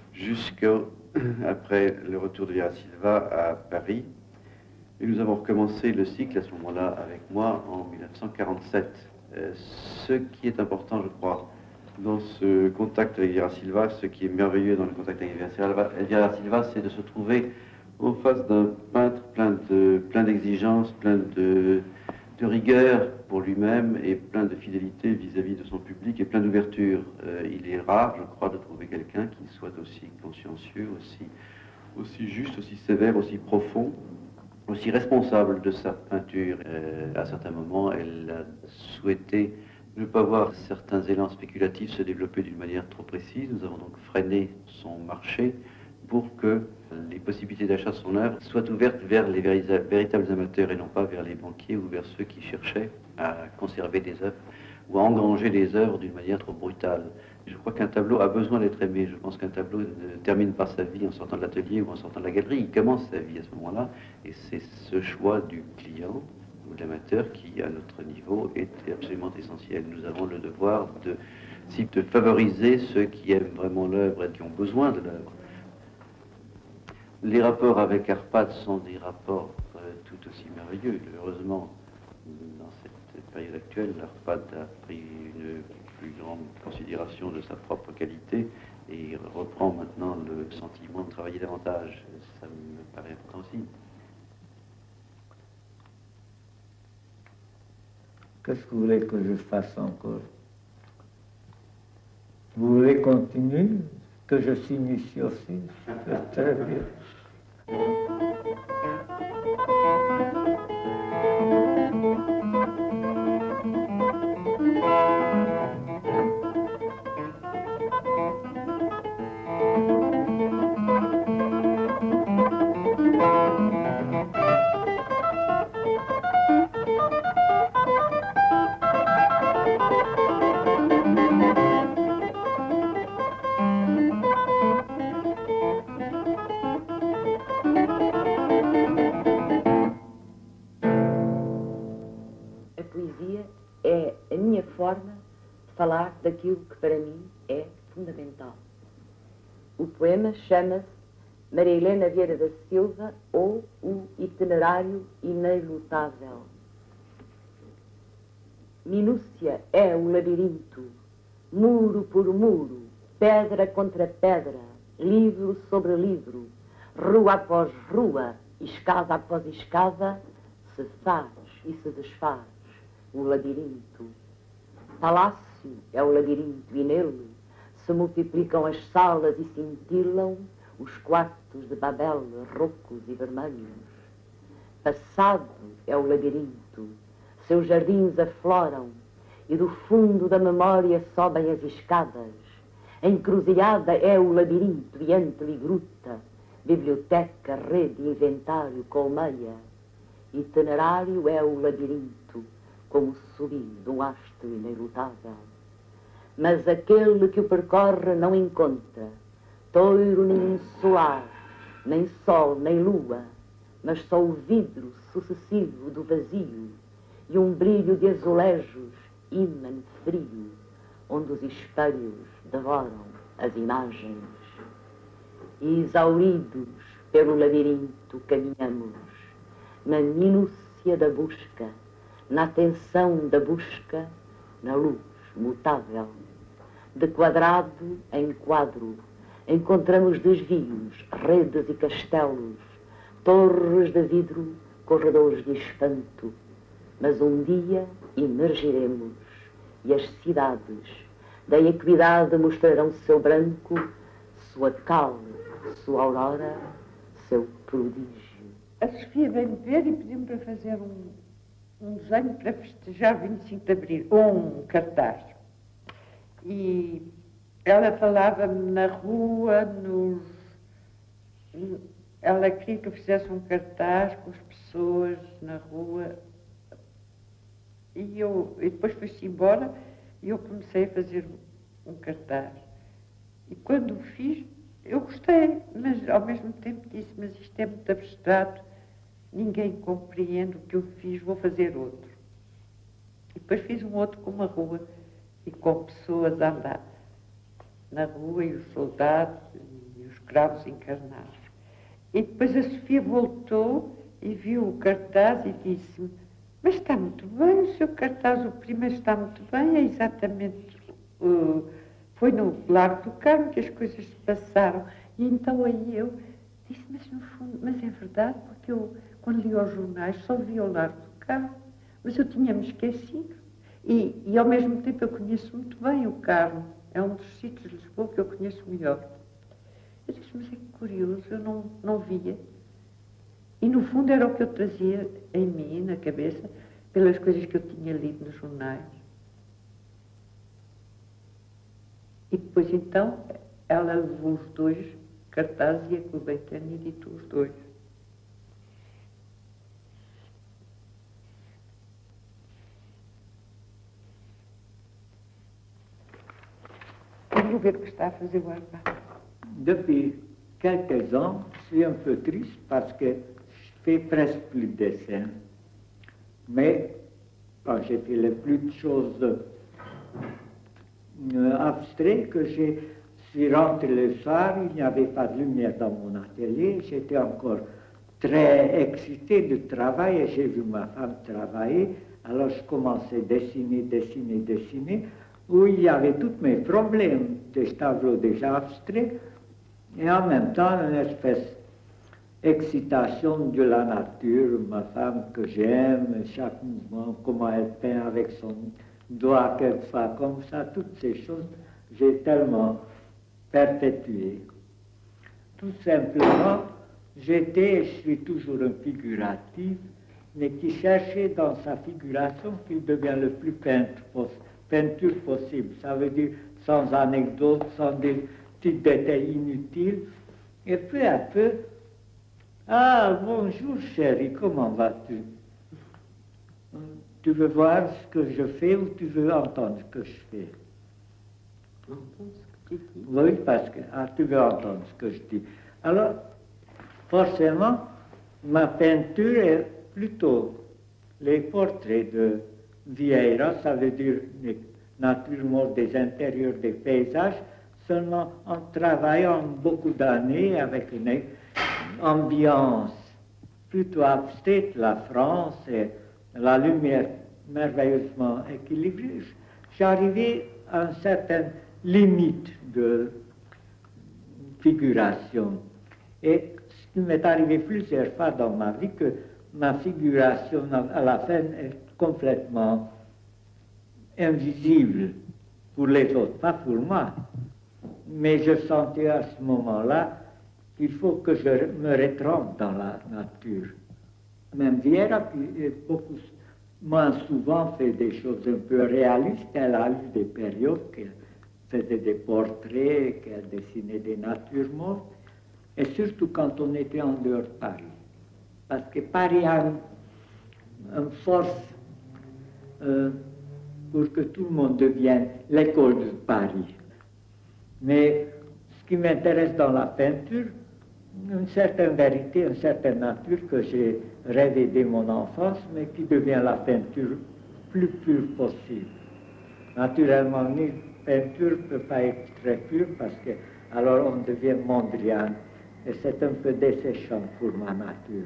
jusqu'après le retour de Vieira da Silva à Paris. Et nous avons recommencé le cycle à ce moment-là avec moi en mille neuf cent quarante-sept. Euh, ce qui est important, je crois, dans ce contact avec Vieira da Silva, ce qui est merveilleux dans le contact avec Vieira da Silva, c'est de se trouver en face d'un peintre plein de, plein d'exigences, plein de de rigueur pour lui-même et plein de fidélité vis-à-vis de son public et plein d'ouverture. Euh, il est rare, je crois, de trouver quelqu'un qui soit aussi consciencieux, aussi, aussi juste, aussi sévère, aussi profond, aussi responsable de sa peinture. Euh, à certains moments, elle a souhaité ne pas voir certains élans spéculatifs se développer d'une manière trop précise. Nous avons donc freiné son marché pour que les possibilités d'achat de son œuvre soient ouvertes vers les véritables amateurs et non pas vers les banquiers ou vers ceux qui cherchaient à conserver des œuvres ou à engranger des œuvres d'une manière trop brutale. Je crois qu'un tableau a besoin d'être aimé. Je pense qu'un tableau ne termine pas sa vie en sortant de l'atelier ou en sortant de la galerie. Il commence sa vie à ce moment-là, et c'est ce choix du client ou de l'amateur qui, à notre niveau, est absolument essentiel. Nous avons le devoir de, de favoriser ceux qui aiment vraiment l'œuvre et qui ont besoin de l'œuvre. Les rapports avec Arpad sont des rapports euh, tout aussi merveilleux. Heureusement, dans cette période actuelle, Arpad a pris une plus grande considération de sa propre qualité et reprend maintenant le sentiment de travailler davantage. Ça me paraît important aussi.
Qu'est-ce que vous voulez que je fasse encore? Vous voulez continuer? Que je signe ici aussi? Très bien.
Forma de falar daquilo que para mim é fundamental. O poema chama-se Maria Helena Vieira da Silva ou O Itinerário Inelutável. Minúcia é o labirinto, muro por muro, pedra contra pedra, livro sobre livro, rua após rua, escada após escada, se faz e se desfaz o labirinto. Palácio é o labirinto e nele se multiplicam as salas e cintilam os quartos de Babel rocos e vermelhos. Passado é o labirinto, seus jardins afloram e do fundo da memória sobem as escadas. A encruzilhada é o labirinto e ante-lhe gruta, biblioteca, rede, inventário, colmeia. Itinerário é o labirinto, como subir de um astro inelutável. Mas aquele que o percorre não encontra toiro nem solar, nem sol, nem lua, mas só o vidro sucessivo do vazio e um brilho de azulejos, ímã frio, onde os espelhos devoram as imagens. E exauridos pelo labirinto caminhamos, na minúcia da busca, na atenção da busca, na luz mutável. De quadrado em quadro, encontramos desvios, redes e castelos, torres de vidro, corredores de espanto. Mas um dia emergiremos e as cidades da equidade mostrarão seu branco, sua cal, sua aurora, seu prodígio.
A Sofia veio-me ver e pediu-me para fazer um, um desenho para festejar vinte e cinco de Abril, ou um cartaz. E ela falava-me na rua, nos... Ela queria que eu fizesse um cartaz com as pessoas na rua. E, eu, e depois fui-se embora e eu comecei a fazer um cartaz. E quando o fiz, eu gostei, mas ao mesmo tempo disse, mas isto é muito abstrato, ninguém compreende o que eu fiz, vou fazer outro. E depois fiz um outro com uma rua e com pessoas a andar na rua e os soldados e os cravos encarnados. E depois a Sofia voltou e viu o cartaz e disse-me, mas está muito bem, o seu cartaz, o primeiro está muito bem, é exatamente, uh, foi no Largo do Carmo que as coisas se passaram. E então aí eu disse, mas no fundo, mas é verdade, porque eu, quando li os jornais, só via o Largo do Carmo, mas eu tinha-me esquecido. E, e ao mesmo tempo eu conheço muito bem o Carmo, é um dos sítios de Lisboa que eu conheço melhor. Eu disse, mas é curioso, eu não, não via. E no fundo era o que eu trazia em mim, na cabeça, pelas coisas que eu tinha lido nos jornais. E depois então ela levou os dois cartazes e a Gulbenkian editou os dois. Vamos ver o que está a fazer o Armando.
Depuis quelques ans, je suis un peu triste parce que je fais presque plus de dessins. Mais quand j'ai fait le plus de choses euh, abstraites, que je suis rentré le soir, il n'y avait pas de lumière dans mon atelier, j'étais encore très excité de travail et j'ai vu ma femme travailler. Alors je commençais à dessiner, dessiner, dessiner, où il y avait tous mes problèmes, des tableaux déjà abstraits, et en même temps une espèce d'excitation de la nature, ma femme que j'aime, chaque mouvement, comment elle peint avec son doigt quelquefois comme ça, toutes ces choses, j'ai tellement perpétué. Tout simplement, j'étais, et je suis toujours un figuratif, mais qui cherchait dans sa figuration qu'il devient le plus peintre, peinture possible. Ça veut dire sans anecdote, sans des petits détails inutiles. Et peu à peu, ah, bonjour chérie, comment vas-tu? Tu veux voir ce que je fais ou tu veux entendre ce que je fais? Oui, parce que ah, tu veux entendre ce que je dis. Alors, forcément, ma peinture est plutôt les portraits de Vieira, ça veut dire les natures mortes des intérieurs des paysages, seulement en travaillant beaucoup d'années avec une ambiance plutôt abstraite, la France et la lumière merveilleusement équilibrée, j'arrivais à une certaine limite de, figuration. Et ce qui m'est arrivé plusieurs fois dans ma vie, que ma figuration à la fin est complètement invisible pour les autres, pas pour moi. Mais je sentais à ce moment-là qu'il faut que je me retrempe dans la nature. Même Vieira, qui est beaucoup moins souvent fait des choses un peu réalistes, elle a eu des périodes qu'elle faisait des portraits, qu'elle dessinait des natures mortes, et surtout quand on était en dehors de Paris. Parce que Paris a une, une force euh, pour que tout le monde devienne l'école de Paris. Mais ce qui m'intéresse dans la peinture, une certaine vérité, une certaine nature que j'ai rêvé dès mon enfance, mais qui devient la peinture plus pure possible. Naturellement, une peinture ne peut pas être très pure parce que alors on devient mondrian, et c'est un peu desséchant pour ma nature.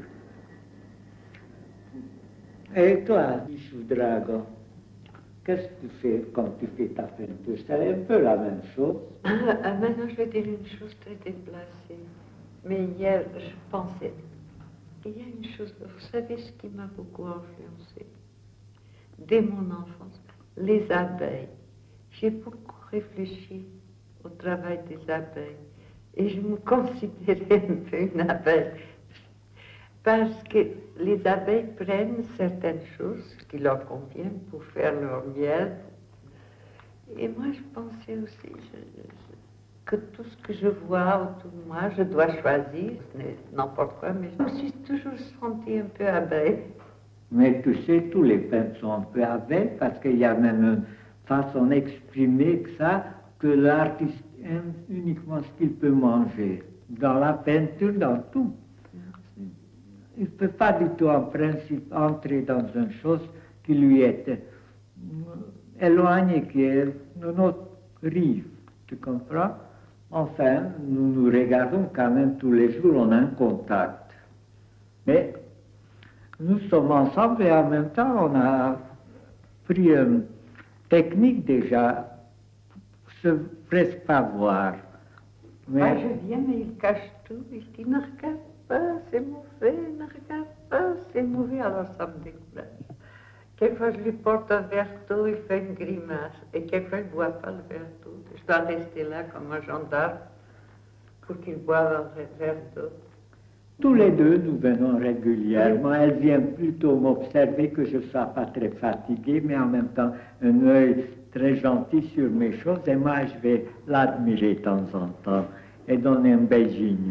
Et toi, Michou Dragon, qu'est-ce que tu fais quand tu fais ta peinture? C'est un peu la même chose.
Ah, maintenant, je vais dire une chose très déplacée. Mais hier, je pensais, il y a une chose, vous savez ce qui m'a beaucoup influencé? Dès mon enfance, les abeilles. J'ai beaucoup réfléchi au travail des abeilles. Et je me considérais un peu une abeille. Parce que les abeilles prennent certaines choses qui leur conviennent pour faire leur miel. Et moi, je pensais aussi je, je, que tout ce que je vois autour de moi, je dois choisir, n'importe quoi, mais je me suis toujours sentie un peu abeille.
Mais tu sais, tous les peintres sont un peu abeilles parce qu'il y a même une façon d'exprimer que ça, que l'artiste aime uniquement ce qu'il peut manger. Dans la peinture, dans tout. Il ne peut pas du tout, en principe, entrer dans une chose qui lui est éloignée, qui est de notre rive. Tu comprends? Enfin, nous nous regardons quand même tous les jours, on a un contact. Mais nous sommes ensemble et en même temps, on a pris une technique déjà pour se presque pas voir.
Mais... Ah, je viens, mais il cache tout, il dit ne regarde pas, c'est mauvais, ne regarde pas, c'est mauvais, alors ça me décourage. Quelquefois, je lui porte un verre d'eau, il fait une grimace, et quelquefois, il ne boit pas le verre d'eau. Je dois rester là comme un gendarme pour qu'il boive un verre d'eau.
Tous les deux, nous venons régulièrement. Elle vient plutôt m'observer que je ne sois pas très fatigué, mais en même temps, un œil très gentil sur mes choses, et moi, je vais l'admirer de temps en temps et donner un beijinho.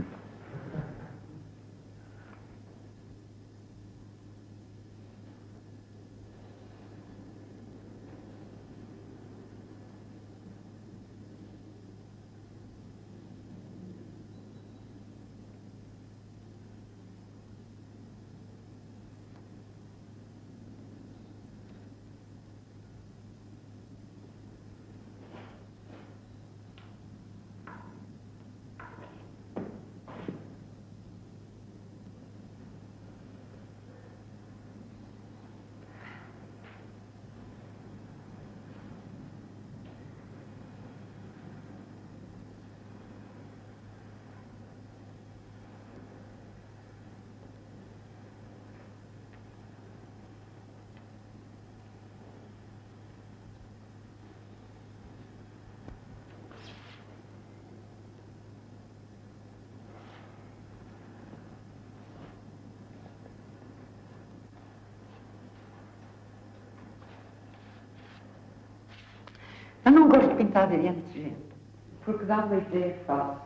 Eu não gosto de pintar diante de gente, porque dá uma ideia falsa.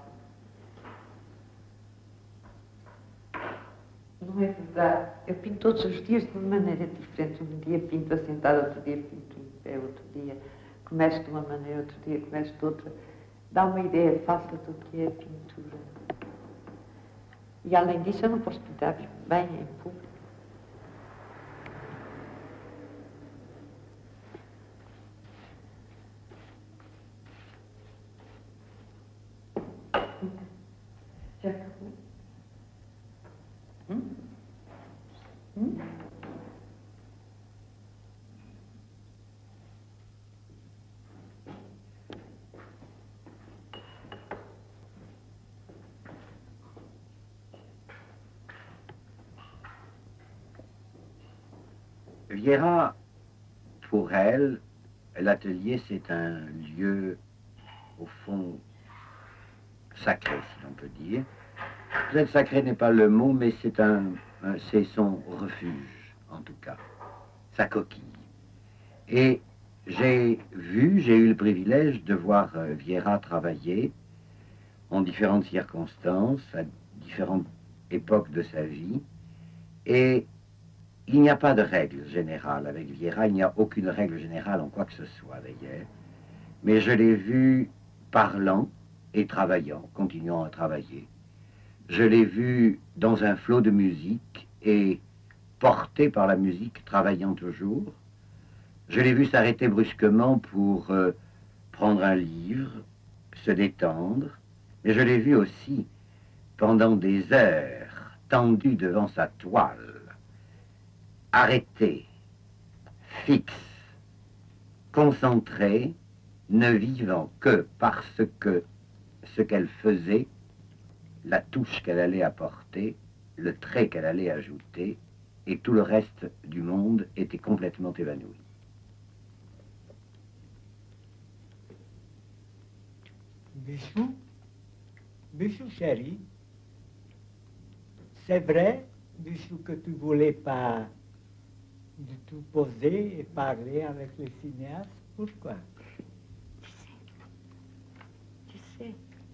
Não é verdade? Eu pinto todos os dias de uma maneira diferente. Um dia pinto assentada, outro dia pinto em pé, outro dia começo de uma maneira, outro dia começo de outra. Dá uma ideia falsa do que é a pintura. E além disso, eu não posso pintar bem em público. Já acabou? Hum? Hum?
Vieira, pour elle, l'atelier, c'est un lieu, au fond, sacré, si l'on peut dire. Peut-être sacré n'est pas le mot, mais c'est un, un c'est son refuge, en tout cas, sa coquille. Et j'ai vu, j'ai eu le privilège de voir euh, Vieira travailler en différentes circonstances, à différentes époques de sa vie, et il n'y a pas de règle générale avec Vieira, il n'y a aucune règle générale en quoi que ce soit d'ailleurs, mais je l'ai vu parlant et travaillant, continuant à travailler. Je l'ai vu dans un flot de musique et porté par la musique, travaillant toujours. Je l'ai vu s'arrêter brusquement pour euh, prendre un livre, se détendre, mais je l'ai vu aussi pendant des heures tendu devant sa toile, arrêté, fixe, concentré, ne vivant que parce que ce qu'elle faisait, la touche qu'elle allait apporter, le trait qu'elle allait ajouter, et tout le reste du monde était complètement évanoui.
Bijou, Bijou chérie, c'est vrai, Bijou, que tu voulais pas du tout poser et parler avec les cinéastes. Pourquoi?
Tu sais, tu sais,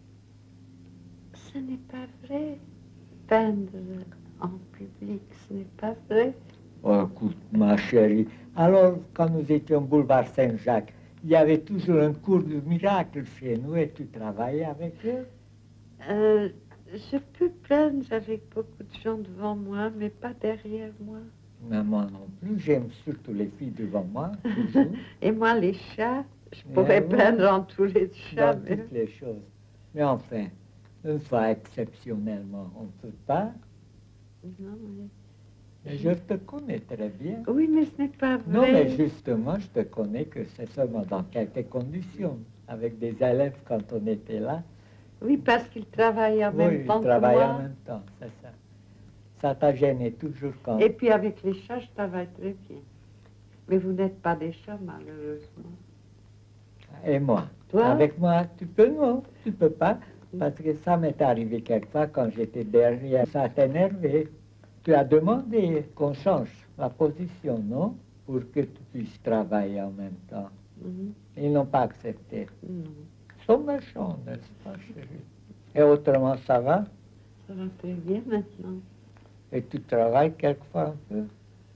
ce n'est pas vrai. Peindre en public, ce n'est pas vrai.
Oh, écoute, ma chérie, alors quand nous étions au boulevard Saint-Jacques, il y avait toujours un cours de miracle chez nous et tu travaillais avec eux?
Euh, je peux peindre avec beaucoup de gens devant moi, mais pas derrière moi.
Mais moi non plus, j'aime surtout les filles devant moi, toujours.
Et moi, les chats, je pourrais
oui.
peindre en tous les chats.
Dans
mais...
toutes les choses. Mais enfin, une fois exceptionnellement, on ne peut pas.
Non, mais...
Mais je te connais très bien.
Oui, mais ce n'est pas vrai.
Non, mais justement, je te connais que c'est seulement dans quelques conditions. Avec des élèves, quand on était là.
Oui, parce qu'ils travaillent en
oui,
même temps
ils travaillent
que moi.
en même temps, c'est ça. Ça t'a gêné toujours quand...
Et puis avec les chats, je travaille très bien. Mais vous n'êtes pas des chats, malheureusement.
Et moi?
Toi?
Avec moi, tu peux, non, tu peux pas. Parce que ça m'est arrivé quelquefois quand j'étais derrière. Ça t'énervait. Tu as demandé qu'on change la position, non? Pour que tu puisses travailler en même temps.
Mm-hmm.
Ils n'ont pas accepté.
Non.
Ils sont méchants, n'est-ce pas, chérie? Et autrement, ça va?
Ça va très bien maintenant.
Et tu travailles quelquefois un peu?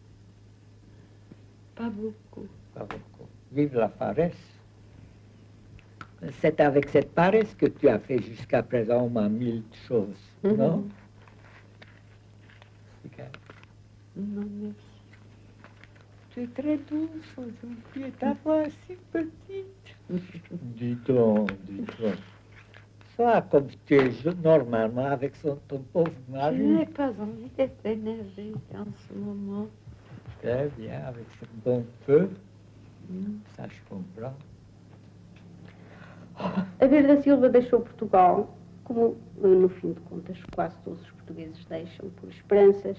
Pas beaucoup.
Pas beaucoup. Vive la paresse. C'est avec cette paresse que tu as fait jusqu'à présent au moins mille choses,
Mm-hmm.
non?
Non, merci.
Tu es très douce aujourd'hui et ta voix est si petite. Dis donc, dis donc. Sois comme tu es normalement avec son, ton pauvre
Je
mari.
n'ai pas envie d'être énergique en ce moment.
Très bien, avec ce bon feu.
Mm.
Ça, je comprends.
A Vieira da Silva deixou Portugal, como no fim de contas quase todos os portugueses deixam, por esperanças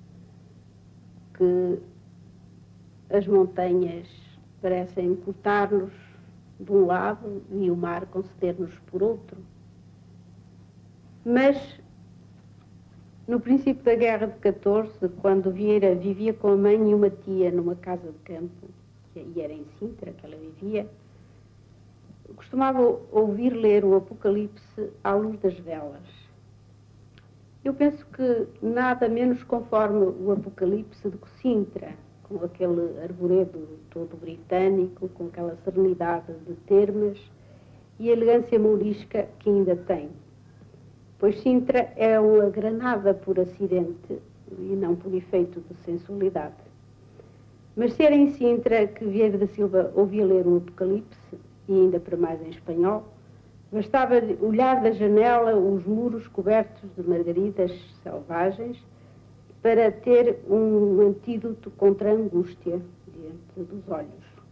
que as montanhas parecem cortar-nos de um lado e o mar conceder-nos por outro. Mas, no princípio da Guerra de catorze, quando Vieira vivia com a mãe e uma tia numa casa de campo, e era em Sintra que ela vivia, costumava ouvir ler o Apocalipse à luz das velas. Eu penso que nada menos conforme o Apocalipse de Sintra, com aquele arvoredo todo britânico, com aquela serenidade de termas e a elegância mourisca que ainda tem. Pois Sintra é uma Granada por acidente e não por efeito de sensualidade. Mas se era em Sintra que Vieira da Silva ouvia ler o Apocalipse, e ainda para mais em espanhol, bastava olhar da janela os muros cobertos de margaridas selvagens para ter um antídoto contra a angústia diante dos olhos.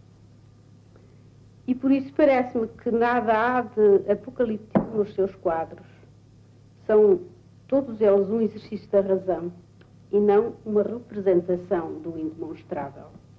E por isso parece-me que nada há de apocalíptico nos seus quadros. São todos eles um exercício da razão e não uma representação do indemonstrável.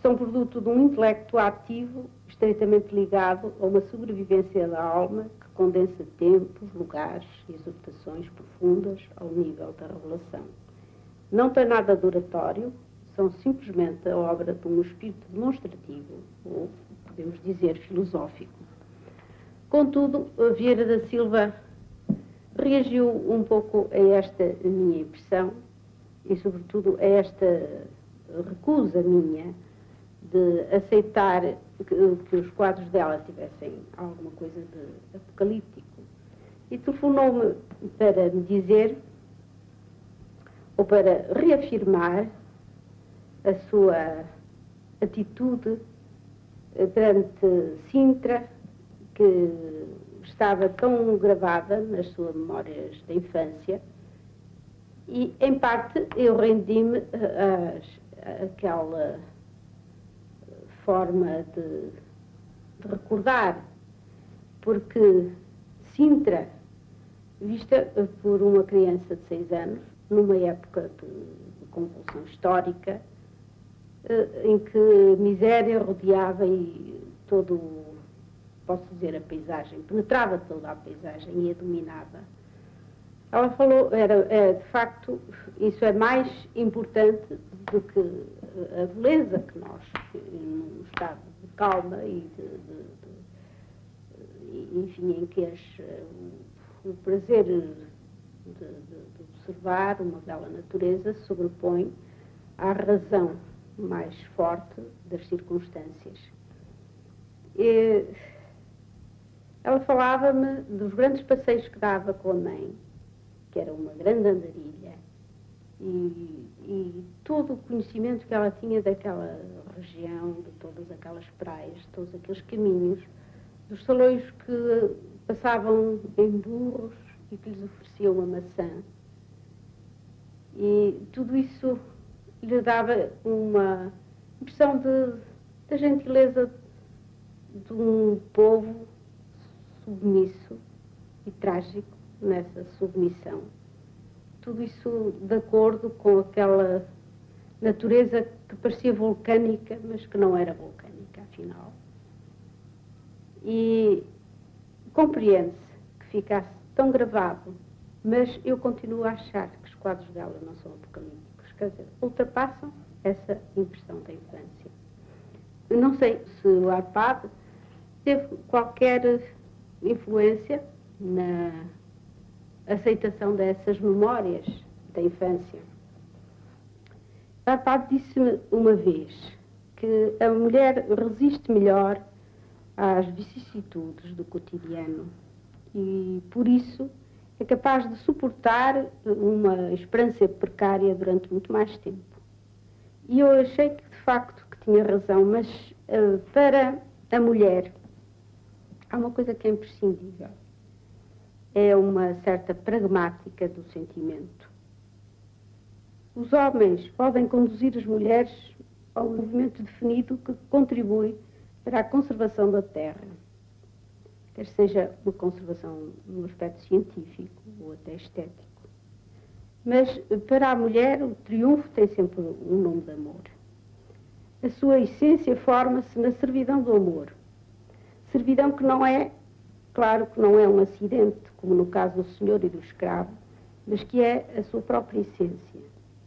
são produto de um intelecto ativo, estreitamente ligado a uma sobrevivência da alma que condensa tempos, lugares e exortações profundas ao nível da revelação. Não tem nada de oratório, são simplesmente a obra de um espírito demonstrativo, ou, podemos dizer, filosófico. Contudo, Vieira da Silva reagiu um pouco a esta minha impressão e, sobretudo, a esta recusa minha de aceitar que, que os quadros dela tivessem alguma coisa de apocalíptico. E telefonou-me para me dizer, ou para reafirmar, a sua atitude perante Sintra, que estava tão gravada nas suas memórias da infância, e, em parte, eu rendi-me àquela forma de, de recordar, porque Sintra, vista por uma criança de seis anos, numa época de, de convulsão histórica, em que miséria rodeava e todo, posso dizer, a paisagem, penetrava toda a paisagem e a dominava. Ela falou, era, é, de facto, isso é mais importante do que a beleza que nós, num estado de calma e de, de, de enfim, em que as, o prazer de, de, de observar uma bela natureza se sobrepõe à razão mais forte das circunstâncias. E ela falava-me dos grandes passeios que dava com a mãe, que era uma grande andarilha, e, e todo o conhecimento que ela tinha daquela região, de todas aquelas praias, de todos aqueles caminhos, dos salões que passavam em burros e que lhes ofereciam uma maçã. E tudo isso lhe dava uma impressão de, da gentileza de um povo submisso e trágico nessa submissão. Tudo isso de acordo com aquela natureza que parecia vulcânica, mas que não era vulcânica, afinal. E compreende-se que ficasse tão gravado, mas eu continuo a achar que os quadros dela não são apocalípticos. Quer dizer, ultrapassam essa impressão da infância. Eu não sei se o Arpad teve qualquer influência na aceitação dessas memórias da infância. Arpad disse-me uma vez que a mulher resiste melhor às vicissitudes do cotidiano e, por isso, é capaz de suportar uma esperança precária durante muito mais tempo. E eu achei que, de facto, que tinha razão, mas uh, para a mulher há uma coisa que é imprescindível. É uma certa pragmática do sentimento. Os homens podem conduzir as mulheres ao movimento definido que contribui para a conservação da terra, quer seja uma conservação no aspecto científico ou até estético. Mas para a mulher o triunfo tem sempre um nome de amor. A sua essência forma-se na servidão do amor. Servidão que não é, claro que não é um acidente, como no caso do senhor e do escravo, mas que é a sua própria essência.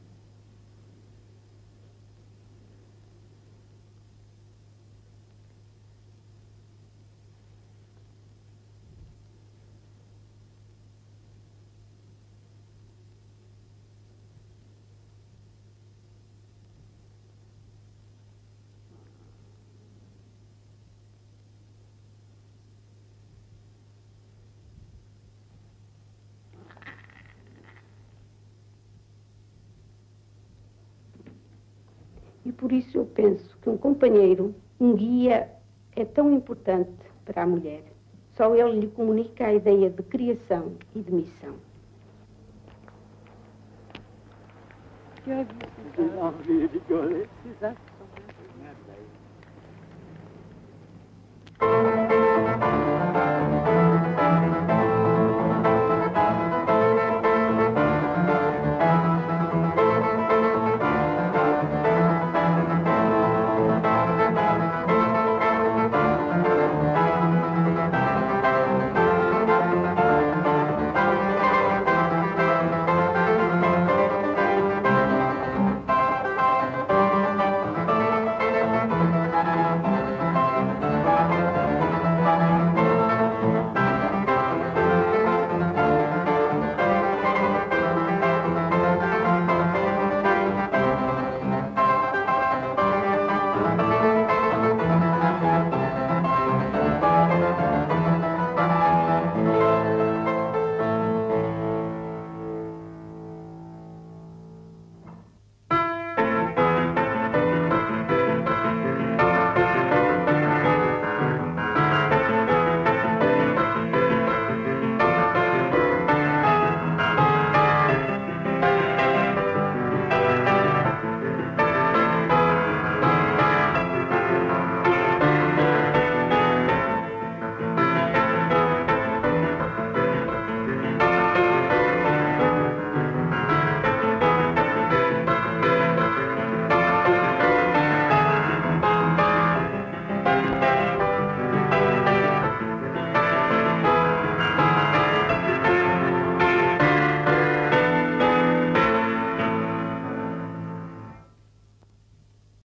E por isso eu penso que um companheiro, um guia, é tão importante para a mulher. Só ele lhe comunica a ideia de criação e de missão.